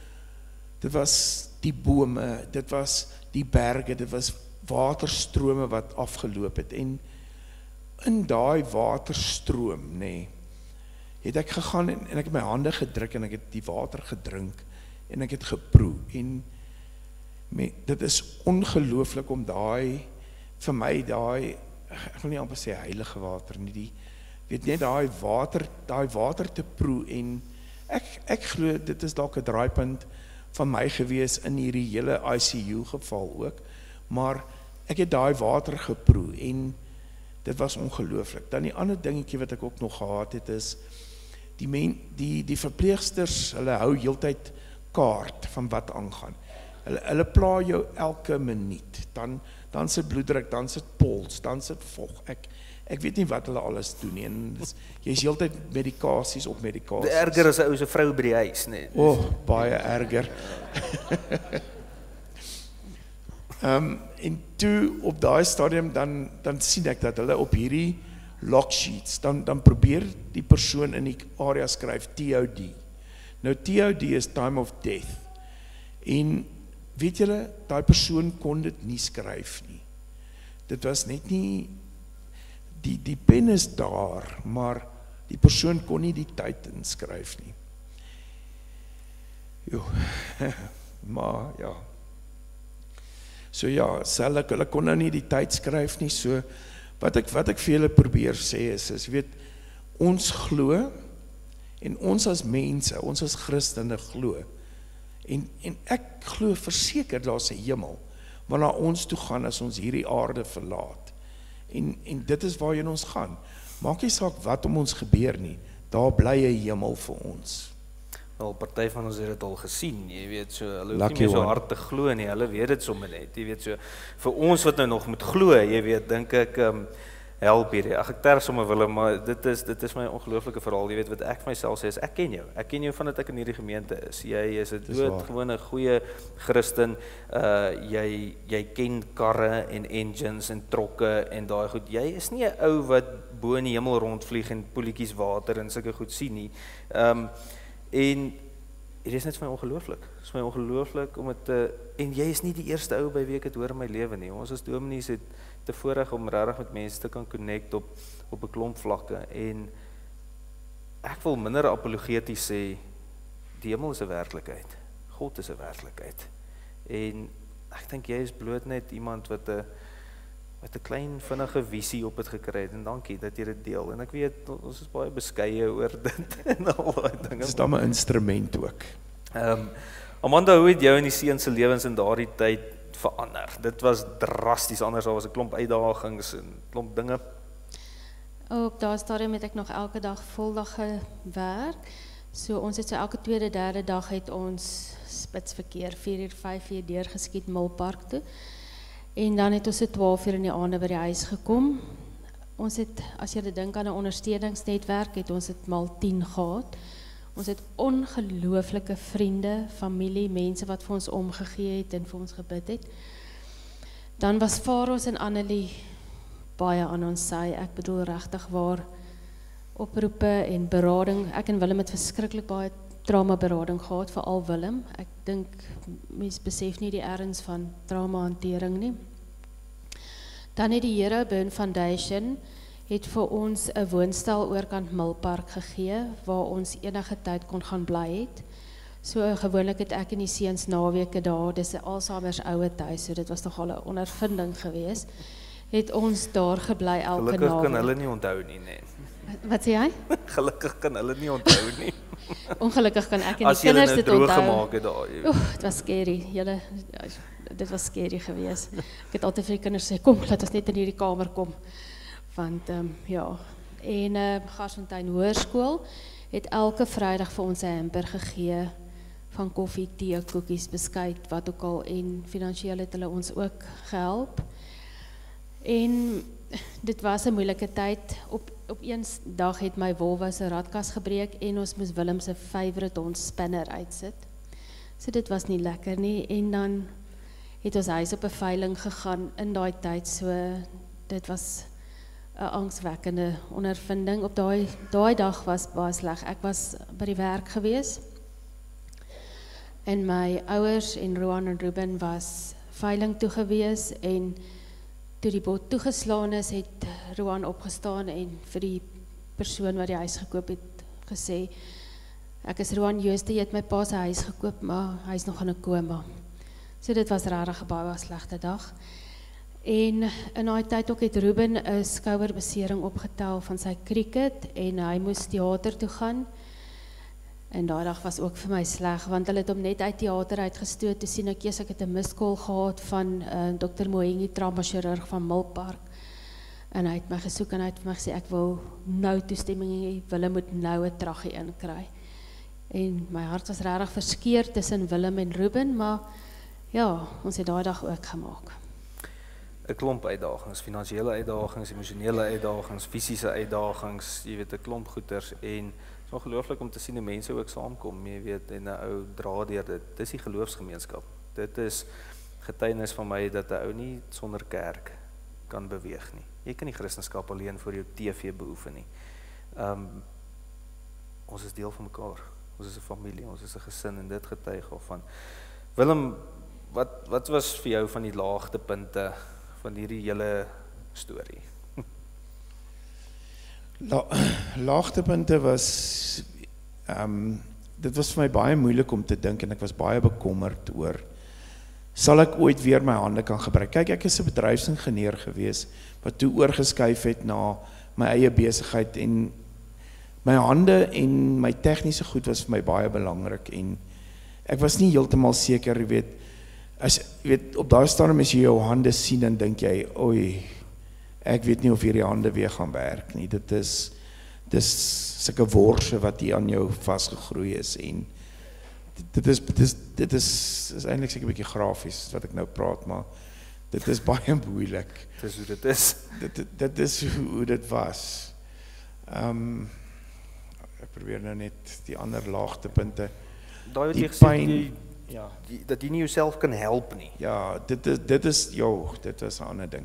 was die bome, dit was die berge, dit was waterstrome wat afgeloop het, en in daai waterstroom, het ek gegaan, en ek het my hande gedruk, en ek het die water gedrink, en ek het geproe, en dit is ongelooflik om vir my ek wil nie amper sê heilige water nie, weet net daai water te proe, en ek glo, dit is dalk 'n draaipunt van my gewees in hierdie hele ICU geval ook, maar ek het daai water geproe, en dit was ongelooflik. Dan die ander dingetjie wat ek ook nog gehad het is, die verpleegsters, hulle hou heeltyd kaart van wat aangaan. Hulle pla jou elke minuut, dan sit bloeddruk, dan sit pols, dan sit vog, ek weet nie wat hulle alles doen nie, en jy is heeltyd medikasies op medikasies. Erger as 'n ou se vrou by die huis, Baie erger. En toe op daai stadium, dan sien ek dat hulle op hierdie log sheets, dan probeer die persoon in die area skryf TOD. Nou TOD is time of death. En weet julle, daai persoon kon dit nie skryf nie. dit was net nie, die pen is daar, maar die persoon kon nie die tyd inskryf nie. Jo, maar ja. So ja, hulle kon nou nie die tyd skryf nie, so wat ek vir julle probeer sê is, weet, ons glo, en ons as mense, ons as Christene glo, en ek glo verseker daar's 'n hemel, waarna ons toe gaan as ons hierdie aarde verlaat, en dit is waarheen ons gaan, maak nie saak wat om ons gebeur nie, daar bly 'n hemel vir ons. Wel, party van ons het dit al gesien, jy weet, so, hulle hoef nie meer so hard te glo nie, hulle weet dit sommer net, jy weet, so, vir ons wat nou nog moet glo, jy weet, dink ek, help hierdie, ek terg sommer Willem, maar dit is my ongelooflike verhaal, jy weet, wat ek vir myself sê is, ek ken jou vandat ek in hierdie gemeente is, jy is 'n doodgewone goeie Christen, jy ken karre en engines en trokke en daai goed, jy is nie 'n ou wat bo in die hemel rondvlieg en poeltjies water en sulke goed sien nie, en dit is net vir my ongelooflik. Dit is my ongelooflik om het en jy is nie die eerste ou by wie ek het hoor in my lewe nie. Ons as dominees het te voorreg om regtig met mense te kan connect op 'n klomp vlakke en ek wil minder apologeties sê die hemel is 'n werklikheid. God is 'n werklikheid. En ek dink jy is bloot net iemand wat 'n klein vinnige visie op het gekry het en dankie dat jy dit deel. En ek weet ons is baie beskeie oor dit en al daai dinge. Dit is dan 'n instrument ook. Amanda, hoe het jou en die seuns se lewens in daardie tyd verander? Dit was drasties anders, daar was 'n klomp uitdagings en klomp dinge. Op daardie stadium het ek nog elke dag voldag gewerk. So ons het so elke tweede, derde dag het ons spitsverkeer 4:00, 5:00 deurgeskiet Milpark toe. En dan het ons so 12:00 in die aande by die huis gekom. Ons het, as jy dink aan 'n ondersteuningsnetwerk, het ons dit maal 10 gehad. Ons het ongelooflike vriende, familie, mense wat vir ons omgegee het en vir ons gebid het. Dan was Faros en Annelie baie aan ons sy, ek bedoel regtig waar oproepe en berading. Ek en Willem het verskriklik baie traumaberading gehad, veral Willem. Ek dink mense besef nie die erns van traumahantering nie. Dan het die Hero Burn Foundation het vir ons 'n woonstel oorkant Milpark gegee waar ons enige tyd kon gaan bly het. So gewoonlik het ek en die seuns naweke daar, dis 'n Alzheimer's ouer tuis, so dit was nogal 'n ondervinding geweest. Het ons daar gebly elke naweek. Gelukkig kan hulle nie onthou nie, nee. Wat sê jy? Gelukkig kan hulle nie onthou nie. Ongelukkig kan ek en die kinders dit onthou. As jy onthou. gemaak het daar. Dit was scary. Dit was scary geweest. Ek het altyd vir die kinders sê, kom, laat ons net in hierdie kamer kom. Want ja, en Garsfontein Hoërskool het elke Vrydag vir ons 'n hamper gegee van koffie, tee, koekies, beskuit, wat ook al, en finansiëel het hulle ons ook gehelp. En dit was 'n moeilike tyd. Op een dag het my wolwe se radkas gebreek en ons moes Willem se favourite hond Spinner uitsit. So dit was nie lekker nie, en dan het ons huis op 'n veiling gegaan in daai tyd, so dit was 'n angswekkende ondervinding. Op daai dag was baie sleg. Ek was by die werk gewees en my ouers en Roan en Ruben was veiling toe gewees, en toe die bot toegeslaan is, het Roan opgestaan en vir die persoon wat die huis gekoop het gesê, ek is Roan Jooste, jy het my pa se huis gekoop, maar hy is nog in 'n koma. So dit was regtig 'n baie slegte dag. En in daai tyd ook het Ruben 'n skouerbesering opgetel van sy cricket en hy moes teater toe gaan. En daai dag was ook vir my sleg, want hulle het hom net uit teater uitgestoot. Toe sien ek eers ek het 'n miskool gehad van Dr. Mohengi, traumachirurg van Milpark. En hy het my gesoek en hy het vir my gesê ek wil nou toestemming hê, Willem moet nou 'n traggie inkry. En my hart was regtig verskeur tussen Willem en Ruben, maar ja, ons het daai dag ook gemaak. 'n klomp uitdagings, finansiële uitdagings, emosionele uitdagings, fisiese uitdagings, jy weet 'n klomp goeters, en dit is ongelooflik om te sien hoe mense ook saamkom, jy weet, en 'n ou dra deur dit. Dis die geloofsgemeenskap. Dit is getuienis van my dat 'n ou nie sonder kerk kan beweeg nie. Jy kan nie Christendom alleen voor jou TV beoefen nie. Ons is deel van mekaar. Ons is 'n familie, ons is 'n gesin, en dit getuig al van. Willem, wat was vir jou van die laagtepunte van hierdie hele storie? Laagtepunte was, dit was vir my baie moeilik om te dink en ek was baie bekommerd oor, sal ek ooit weer my hande kan gebruik? Kyk, ek is 'n bedryfsingenieur gewees, wat toe oorgeskuif het na my eie besigheid en my hande en my tegniese goed was vir my baie belangrik en ek was nie heeltemal seker, jy weet, op daai stadium as jy jou hande sien, dan dink jy, oei, ek weet nie of hierdie hande weer gaan werk nie, dit is sulke worse wat hier aan jou vasgegroei is en dit is eintlik seker 'n bietjie grafies wat ek nou praat, maar dit is baie moeilik. Dit is hoe dit is. Dit is hoe dit was. Ek probeer nou net die ander laagtepunte. Daai wat Die jy gesê pyn, ja. dat jy nie jouself kan help nie. Ja, dit is, dit was 'n ander ding.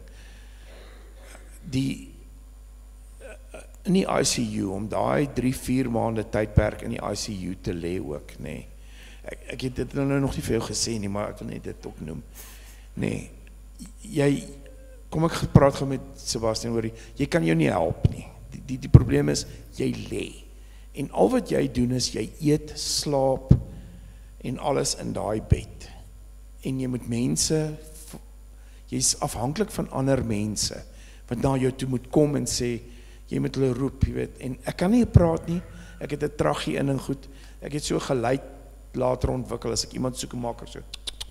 In die ICU, om daai 3-4 maande tydperk in die ICU te lê ook, nê. Ek het dit nou nog nie vir jou gesê nie, maar ek wil net dit ook noem. Nee, kom ek gepraat gou met Sebastian oor, jy kan jou nie help nie. Die probleem is, jy lê. En al wat jy doen is, jy eet, slaap en alles in daai bed. En jy moet mense, jy's afhanklik van ander mense, wat na jou toe moet kom en sê, jy moet hulle roep, jy weet, en ek kan nie praat nie, ek het 'n traggie in en goed, ek het so geluid later ontwikkel, as ek iemand soek en maak, so,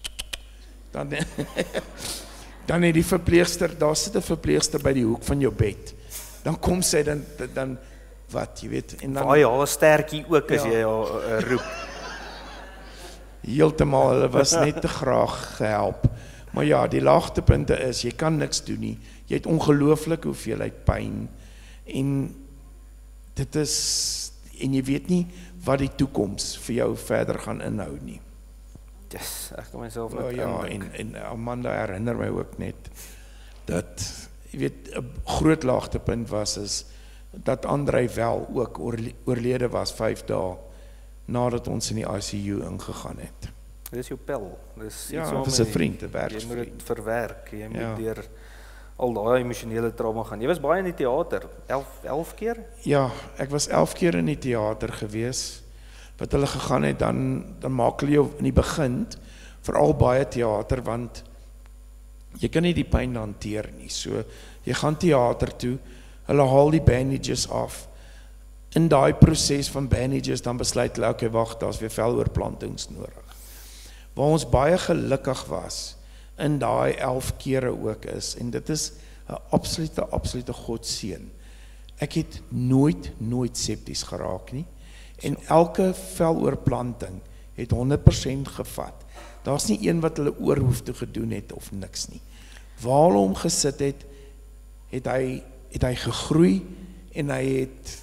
dan het die verpleegster, daar sit 'n verpleegster by die hoek van jou bed, dan kom sy, dan wat, jy weet, en dan... Ja, 'n stertjie ook, as jy roep. Heeltemal, hulle was net te graag gehelp, maar ja, die laagtepunte is, jy kan niks doen nie, jy het ongelooflike hoeveelheid pyn, en dit is, en jy weet nie wat die toekoms vir jou verder gaan inhou nie. Yes, ek kan myself net ja, en Amanda herinner my ook net, dat, jy weet, 'n groot laagtepunt was, is, dat Andrei wel ook oorlede was 5 dae, nadat ons in die ICU ingegaan het. Dit is jou pel, dis ja, dit is 'n vriend, 'n werksvriend. Jy moet dit verwerk, jy moet deur al daai emosionele trauma gaan. Jy was baie in die teater, 11 keer? Ja, ek was 11 keer in die teater gewees, wat hulle gegaan het, dan maak hulle jou in die begin, veral baie teater, want jy kan nie die pyn hanteer nie, so, jy gaan teater toe, hulle haal die bandages af, in daai proses van bandages, dan besluit hulle, okay, wacht, daar is weer veloorplantings nodig. Waar ons baie gelukkig was, in daai 11 kere ook is, en dit is 'n absolute Godseën. Ek het nooit septies geraak nie, en elke veloorplanting het 100% gevat. Daar's nie een wat hulle oor hoef te gedoen het of niks nie. Waar hulle hom gesit het hy gegroei en hy het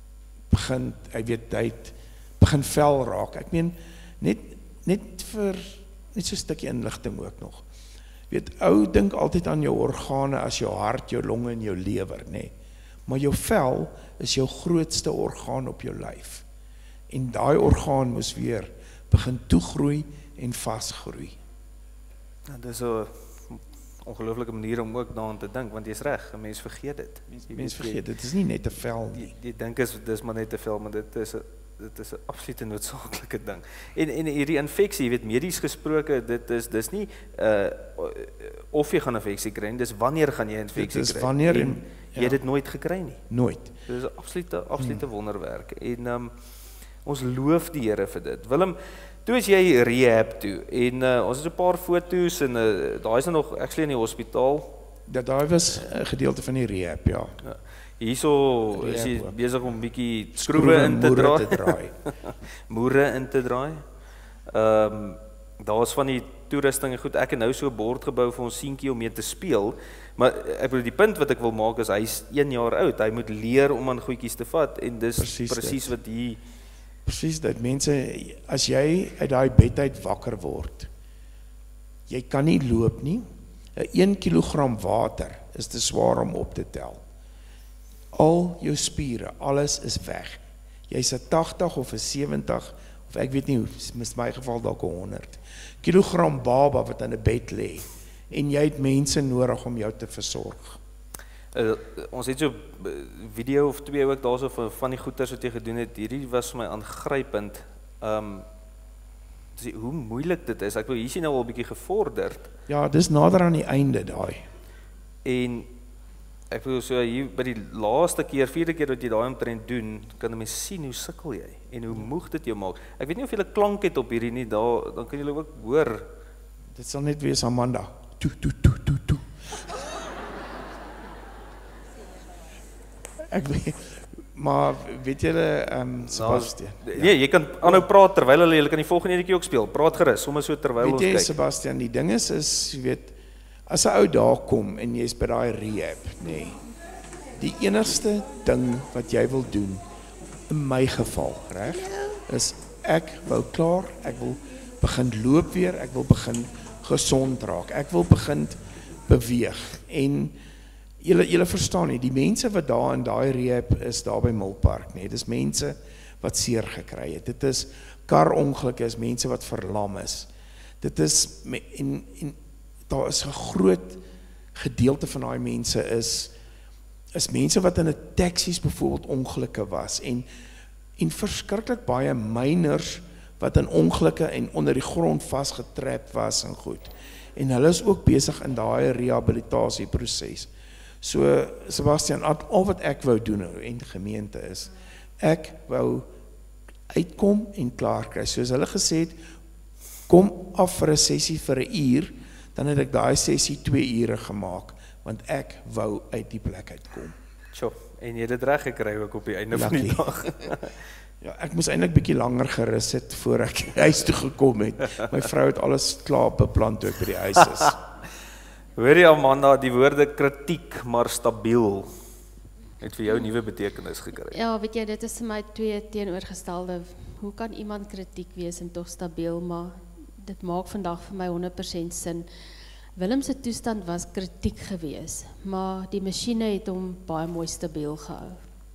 begin vel raak. Ek meen, net so 'n stukkie inligting ook nog. Weet, ou dink altyd aan jou organe as jou hart, jou longe en jou lewer, nê. Maar jou vel is jou grootste orgaan op jou lyf. En daai orgaan moes weer begin toegroei en vasgroei. Ja, dis 'n ongelooflike manier om ook daaraan te dink, want jy's reg, 'n mens vergeet dit. Mens vergeet, dit is nie net 'n vel nie. Jy dink dis maar net 'n vel, maar dit is 'n absolute noodsaaklike ding. En hierdie infeksie, jy weet, medies gesproke, dis nie of jy gaan 'n infeksie kry, dis wanneer gaan jy 'n infeksie kry. Dis wanneer en jy het dit nooit gekry nie. Nooit. Dit is 'n absolute wonderwerk. En ons loof die Here vir dit. Willem, toe is jy rehab toe en ons het 'n paar foto's en daai is nog actually in die hospitaal. Daai was 'n gedeelte van die rehab, ja. Hierso is jy besig om 'n bietjie skroewe in te draai. Moere in te draai. Daar's van die toerusting en goed. Ek het nou so 'n bord gebou vir ons seentjie om mee te speel, maar ek bedoel die punt wat ek wil maak is hy's 1 jaar oud. Hy moet leer om aan goedjies te vat en dis presies wat hier presies dit. Mense, as jy uit daai bed uit wakker word, jy kan nie loop nie. 'n 1 kilogram water is te swaar om op te tel. Al jou spiere, alles is weg. Jy's 'n 80 of 'n 70 of ek weet nie hoe, in my geval dalk 100 kilogram baba wat in 'n bed lê en jy het mense nodig om jou te versorg. Ons het so video of 2 ook daarso van die goeters wat jy gedoen het. Hierdie was vir my aangrypend. Hoe moeilik dit is. Ek wil hier sien nou al 'n bietjie gevorderd. Ja, dis nader aan die einde daai. En ek wil so hier by die laaste keer, 4de keer wat jy daai omtrent doen, kan 'n mens sien hoe sukkel jy en hoe moeg dit jou maak. Ek weet nie of jy 'n klank het op hierdie nie, dan kan jy ook hoor. Dit sal net wees Amanda. Toe. Ek weet, maar weet julle, Sebastian. Nee, jy kan aanhou praat terwyl julle kan die volgende netjie ook speel. Praat gerus, sommer so terwyl ons kyk. Weet jy, kyk. Sebastian, die ding is, jy weet, as 'n ou daar kom en jy's by daai rehab, nee. Die enigste ding wat jy wil doen, in my geval, reg, is ek wil begin loop weer, ek wil begin gesond raak, ek wil begin beweeg. En julle verstaan nie, die mense wat daar in daai rehab is daar by Milpark, nee, dis mense wat seer gekry het. Dit is karongelukke, is mense wat verlam is. Dit is en daar is 'n groot gedeelte van daai mense is mense wat in 'n taksies byvoorbeeld ongelukke was en verskriklik baie miners wat in ongelukke en onder die grond vasgetrap was en goed. En hulle is ook besig in daai rehabilitasieproses. So Sebastian, al wat ek wou doen en gemeente is, ek wou uitkom en klaar kry. Soos hulle gesê het, kom af vir 'n sessie vir 'n uur, dan het ek daai sessie 2 ure gemaak, want ek wou uit die plek uitkom. Tjoh, en jy het dit reg gekry ook op die einde van die dag. Ja, ek moes eintlik bietjie langer gerus het voor ek huis toe gekom het. My vrou het alles klaar beplan toe ek by die huis is. Hoor jy Amanda, die woorde kritiek maar stabiel het vir jou 'n nuwe betekenis gekry. Ja, weet jy, dit is vir my 2 teenoorgestelde. Hoe kan iemand kritiek wees en tog stabiel, maar dit maak vandag vir my 100% sin. Willem se toestand was kritiek gewees, maar die masjiene het hom baie mooi stabiel gehou.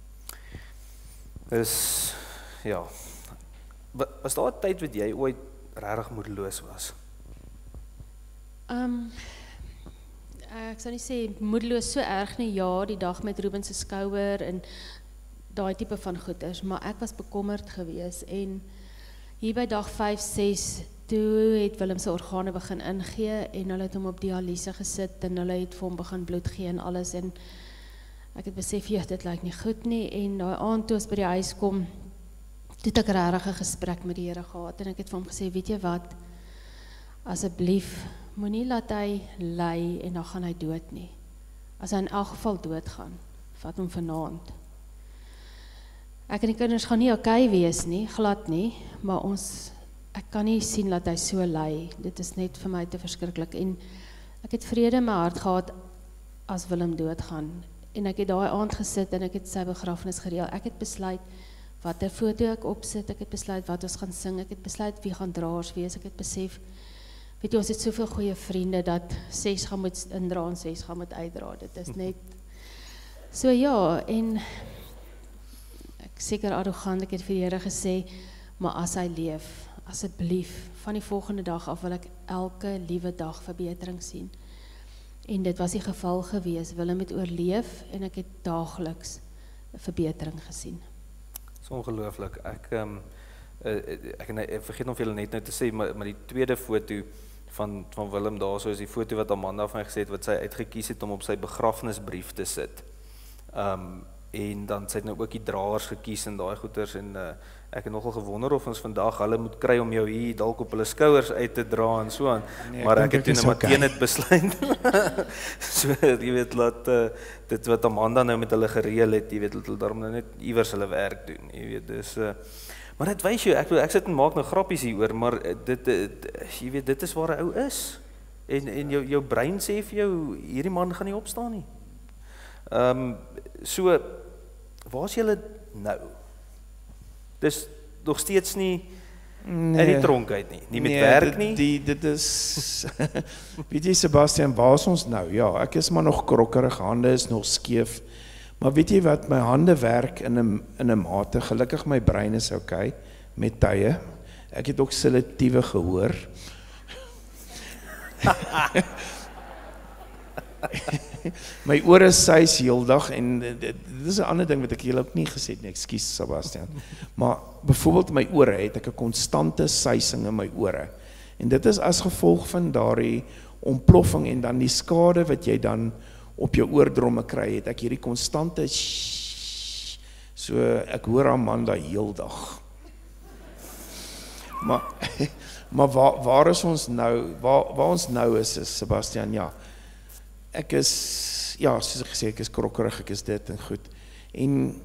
Ja, was daar 'n tyd wat jy ooit regtig moedeloos was? Ek sou nie sê moedeloos so erg nie, ja, die dag met Ruben se skouer en daai tipe van goeders, maar ek was bekommerd gewees en hier by dag 5, 6, toe het Willem se organe begin ingee en hulle het hom op dialyse gesit en hulle het vir hom begin bloed gee en alles en ek het besef, ja, dit lyk nie goed nie en daai aand toe ons by die huis kom, toe het ek regtig 'n gesprek met die Here gehad en ek het vir hom gesê, weet jy wat, asseblief, moenie laat hy ly en dan gaan hy dood nie. As hy in elk geval doodgaan, vat hom vanaand. Ek en die kinders gaan nie okay wees nie, glad nie, maar ek kan nie sien dat hy so ly. Dit is net vir my te verskriklik en ek het vrede in my hart gehad as Willem doodgaan. En ek het daai aand gesit en ek het sy begrafnis gereël. Ek het besluit watter foto ek opsit, ek het besluit wat ons gaan sing, ek het besluit wie gaan draers wees, ek het besef, weet jy, ons het soveel goeie vriende dat 6 gaan moet indra en 6 gaan moet uitdra. Dit is net so ja, en ek seker arrogant, ek het vir die Here gesê, maar as hy leef, asseblief, van die volgende dag af wil ek elke liewe dag verbetering sien. En dit was die geval gewees, Willem het oorleef en ek het daagliks verbetering gesien. Dis ongelooflik. Ek vergeet nog julle net nou te sê, maar die tweede foto van Willem daar, so is die foto wat Amanda van my gesê het, wat sy uitgekies het om op sy begrafnisbrief te sit. En dan sy het nou ook die draers gekies en daai goeters en ek het nogal gewonder of ons vandag hulle moet kry om jou hier dalk op hulle skouers uit te dra en so aan, nee, maar ek het toe net teen dit besluit. So jy weet, laat dit wat Amanda nou met hulle gereël het, jy weet, hulle daarom nou net iewers hulle werk doen, jy weet, dus maar dit wys jou, ek sit en maak nou grappies hieroor, maar jy weet, dit is waar 'n ou is. En jou brein sê vir jou, hierdie man gaan nie opstaan nie. So, waar is julle nou? Dis nog steeds nie uit die tronk uit nie met werk nie. Dit is, weet jy Sebastian, waar is ons nou? Ja, ek is maar nog krokkerig, hande is nog skeef, maar weet jy wat, my hande werk in 'n mate, gelukkig my brein is okay, met tye, ek het ook seletiewe gehoor, My ore suis heeldag en dit is 'n ander ding wat ek julle ook nie gesê het nie, ekskuus Sebastian. Maar byvoorbeeld my ore het ek 'n konstante suising in my ore. En dit is as gevolg van daardie ontploffing en dan die skade wat jy dan op jou oordromme kry, het ek hierdie konstante so ek hoor Amanda heeldag. Maar waar is ons nou? Waar ons nou is Sebastian, ja. Ek is, ja, soos ek gesê, ek is krokkerig, ek is dit en goed. En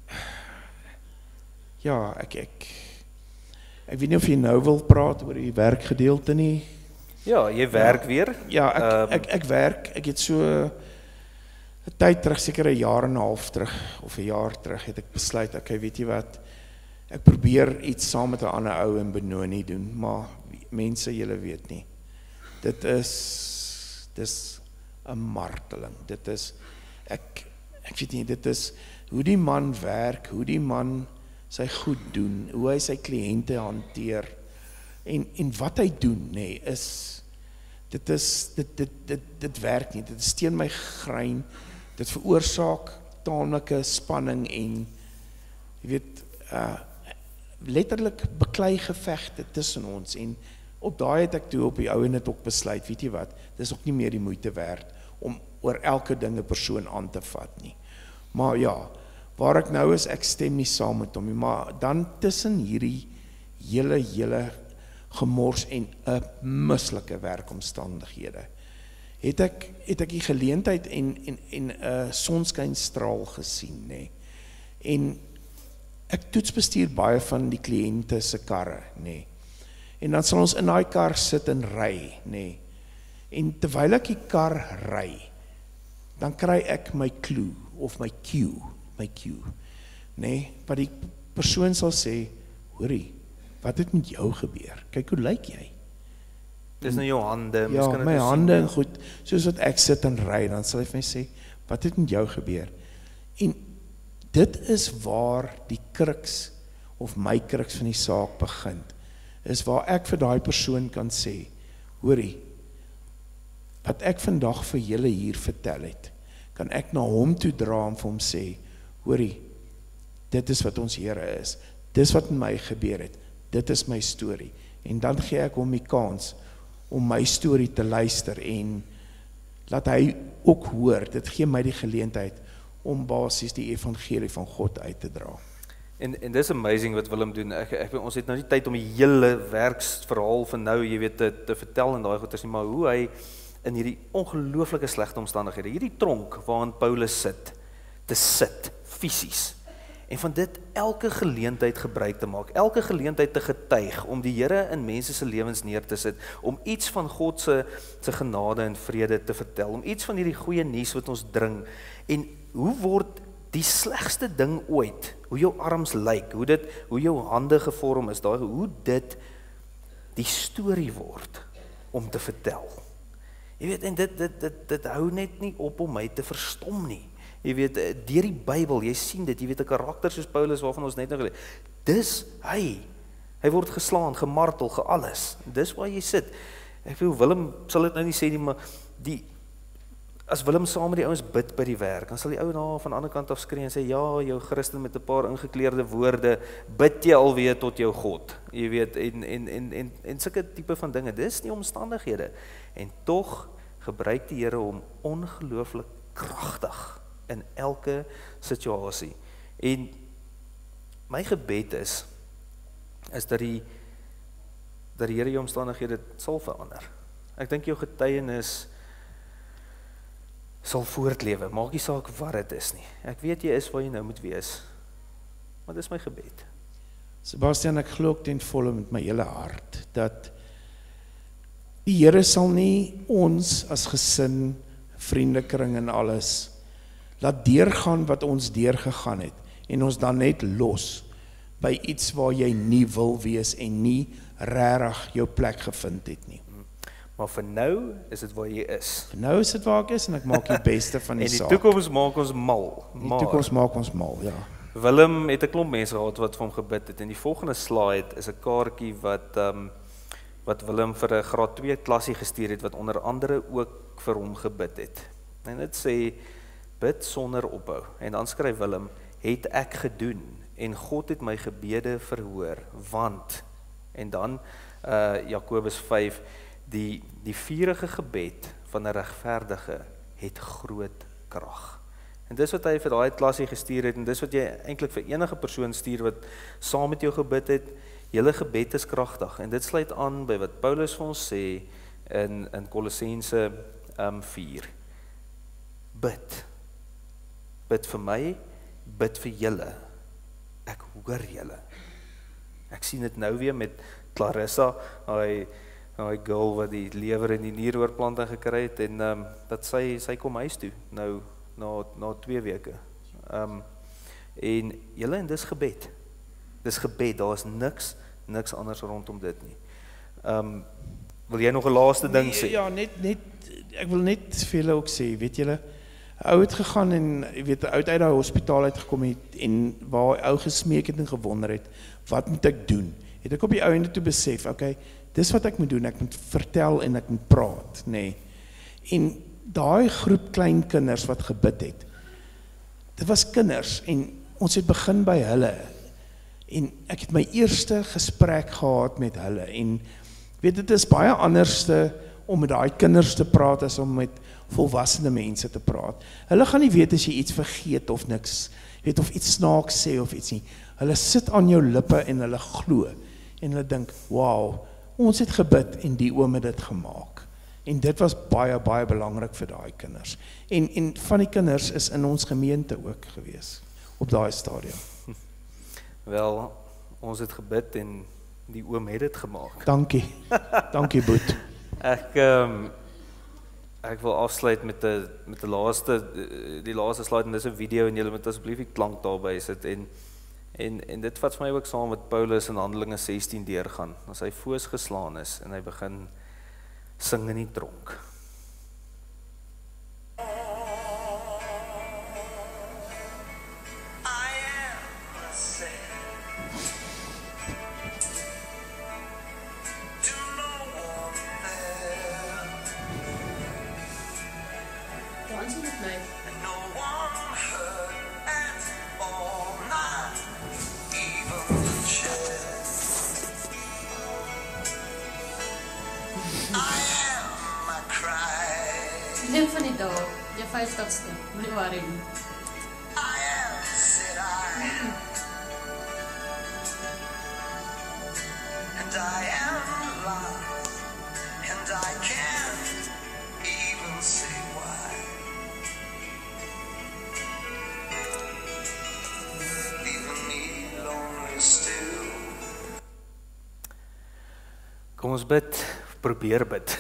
ja, ek weet nie of jy nou wil praat oor die werkgedeelte nie. Ja, jy werk weer. Ja, ek werk, ek het so 'n tyd terug, seker 'n jaar en 'n half terug, of 'n jaar terug, het ek besluit, okay, weet jy wat, ek probeer iets saam met 'n ander ou in Benoni doen, maar mense, julle weet nie. Dis 'n marteling. Dit is, ek weet nie, dit is hoe die man werk, hoe die man sy goed doen, hoe hy sy kliënte hanteer, en wat hy doen, nee, dit werk nie, dit is teen my grein, dit veroorsaak taamlike spanning en, jy weet, letterlik beklei gevegte tussen ons, en op daai het ek toe op die ou en het ook besluit, weet jy wat, dis ook nie meer die moeite werd, om oor elke ding 'n persoon aan te vat nie. Maar ja, waar ek nou is, ek stem nie saam met hom nie, maar dan tussen hierdie hele gemors en 'n mislike werkomstandighede, het ek die geleentheid en 'n sonskynstraal gesien, nê. En ek toetsbestuur baie van die kliënte se karre, nê. En dan sal ons in daai kar sit en ry, nê. En terwyl ek die kar ry, dan kry ek my clue of my cue, nê, wat die persoon sal sê, hoorie, wat het met jou gebeur? Kyk hoe lyk jy? Dis nou jou hande, ja, my hande en goed, soos wat ek sit en ry, dan sal hy vir my sê, wat het met jou gebeur? En dit is waar die kruks, of my kruks van die saak begin, is waar ek vir daai persoon kan sê, hoorie, wat ek vandag vir julle hier vertel het, kan ek na hom toe dra en vir hom sê, hoorie, dit is wat ons Here is, dis wat met my gebeur het, dit is my storie, en dan gee ek hom die kans, om my storie te luister, en laat hy ook hoor, dit gee my die geleentheid, om basies die evangelie van God uit te dra. En dis amazing wat Willem doen, ons het nou nie tyd om die hele werksverhaal van nou, jy weet, te vertel en daai goeders nie, maar hoe hy in hierdie ongelooflike slegte omstandighede, hierdie tronk waarin Paulus sit, fisies, en van dit elke geleentheid gebruik te maak, elke geleentheid te getuig, om die Here in mense se lewens neer te sit, om iets van God se genade en vrede te vertel, om iets van hierdie goeie nuus wat ons dring, en hoe word die slegste ding ooit, hoe jou arms lyk, hoe jou hande gevorm is, hoe dit die storie word, om te vertel. Jy weet, en dit hou net nie op om my te verstom nie. Jy weet, deur die Bybel, jy sien dit, jy weet, 'n karakter soos Paulus, waarvan ons net nou gelees, dis hy word geslaan, gemartel, gealles, dis waar jy sit. Ek weet, Willem sal dit nou nie sê nie, maar as Willem saam met die ouens bid by die werk, dan sal die ou daar van die ander kant af skree en sê, ja, jou Christen met 'n paar ingekleurde woorde, bid jy alweer tot jou God, jy weet, en sulke tipe van dinge, dis nie omstandighede, en tog gebruik die Here hom ongelooflik kragtig in elke situasie. En my gebed is dat die Here jou omstandighede sal verander. Ek dink jou getuienis sal voortlewe, maak nie saak wat dit is nie. Ek weet jy is waar jy nou moet wees, maar dis my gebed. Sebastian, ek glo ook ten volle met my hele hart, dat die Here sal nie ons as gesin, vriendekring en alles, laat deurgaan wat ons deurgegaan het, en ons dan net los, by iets waar jy nie wil wees, en nie regtig jou plek gevind het nie. Maar vir nou is dit waar jy is. Vir nou is dit waar ek is, en ek maak die beste van die saak. En die toekoms maak ons mal. Die toekoms maak ons mal, ja. Willem het 'n klomp mense gehad wat vir hom gebid het, en die volgende slide is 'n kaartjie wat Willem vir 'n graad 2 klasie gestuur het, wat onder andere ook vir hom gebid het. En dit sê, bid sonder ophou. En dan skryf Willem, het ek gedoen, en God het my gebede verhoor, want, en dan Jakobus 5, die vurige gebed van 'n regverdige het groot krag. En dis wat hy vir daai klasie gestuur het, en dis wat jy eintlik vir enige persoon stuur wat saam met jou gebid het, julle gebed is kragtig, en dit sluit aan by wat Paulus vir ons sê in Kolossense 4. Bid vir my, bid vir julle, ek hoor julle. Ek sien dit nou weer met Clarissa, daai girl wat die lewer en die nieroorplanting gekry het, en dat sy kom huis toe, nou na 2 weke. En julle, en dis gebed. Dis gebed, daar is niks anders rondom dit nie. Wil jy nog 'n laaste ding sê? Ja, net, ek wil net vir julle ook sê, weet julle, ou het gegaan en, weet, uit daai hospitaal uitgekom het, en waar ou gesmeek het en gewonder het, wat moet ek doen? Het ek op die einde toe besef, okay, dis wat ek moet doen, ek moet vertel en ek moet praat, nee. En daai groep klein kinders wat gebid het, dit was kinders, en ons het begin by hulle, en ek het my eerste gesprek gehad met hulle, en weet, dit is baie anderste om met daai kinders te praat as om met volwassene mense te praat. Hulle gaan nie weet as jy iets vergeet of niks, weet, of iets snaaks sê of iets nie. Hulle sit aan jou lippe en hulle glo, en hulle dink, wow, ons het gebid en die oom het dit gemaak. En dit was baie, baie belangrik vir daai kinders. En van die kinders is in ons gemeente ook gewees, op daai stadium. Wel, ons het gebid en die oom het dit gemaak. Dankie, dankie Boet. Ek wil afsluit met die laaste slide, en dis 'n video, en julle moet asseblief die klank daarby sit, en dit vat vir my ook saam met Paulus in Handelinge 16 deurgaan, as hy foos geslaan is, en hy begin sing in die tronk. Neem van die dag, jou 50ste, moenie worry nie. And I am lost, and I can't even say why. Leaving me lonely still. Kom ons bid, probeer bid.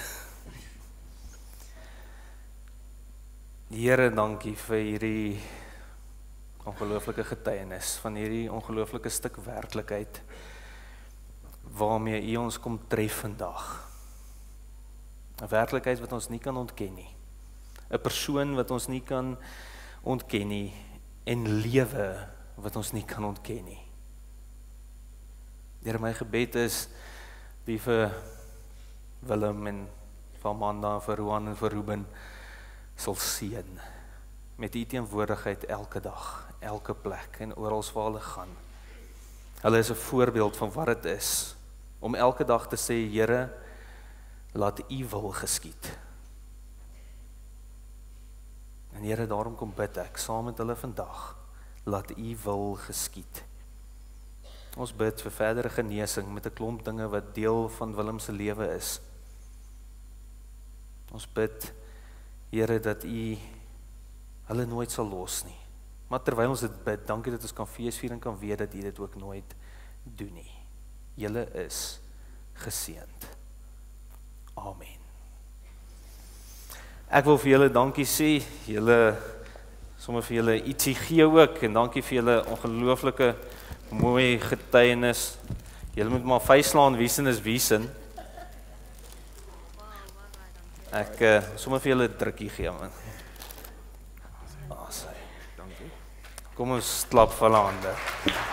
Here, dankie vir hierdie ongelooflike getuienis, van hierdie ongelooflike stuk werklikheid, waarmee U ons kom tref vandag. 'n werklikheid wat ons nie kan ontken nie. 'n persoon wat ons nie kan ontken nie, en lewe wat ons nie kan ontken nie. Here, my gebed is wie vir Willem en vir Amanda, vir Roan en vir Ruben sal seën met U teenwoordigheid elke dag, elke plek en oral waar hulle gaan. Hulle is 'n voorbeeld van wat dit is om elke dag te sê, Here, laat U wil geskied. En Here, daarom kom bid ek saam met hulle vandag, laat U wil geskied. Ons bid vir verdere genesing met 'n klomp dinge wat deel van Willem se lewe is. Ons bid, Here, dat U hulle nooit sal los nie. Maar terwyl ons dit bid, dankie dat ons kan feesvier en kan weet dat U dit ook nooit doen nie. Julle is geseënd. Amen. Ek wil vir julle dankie sê, julle sommer vir julle ietsie gee ook, en dankie vir julle ongelooflike mooi getuienis. Julle moet maar vuislaan, wiesin is wiesin. Ek sommer vir julle 'n drukkie gee, man. Dankie. Kom ons klap vir hulle hande.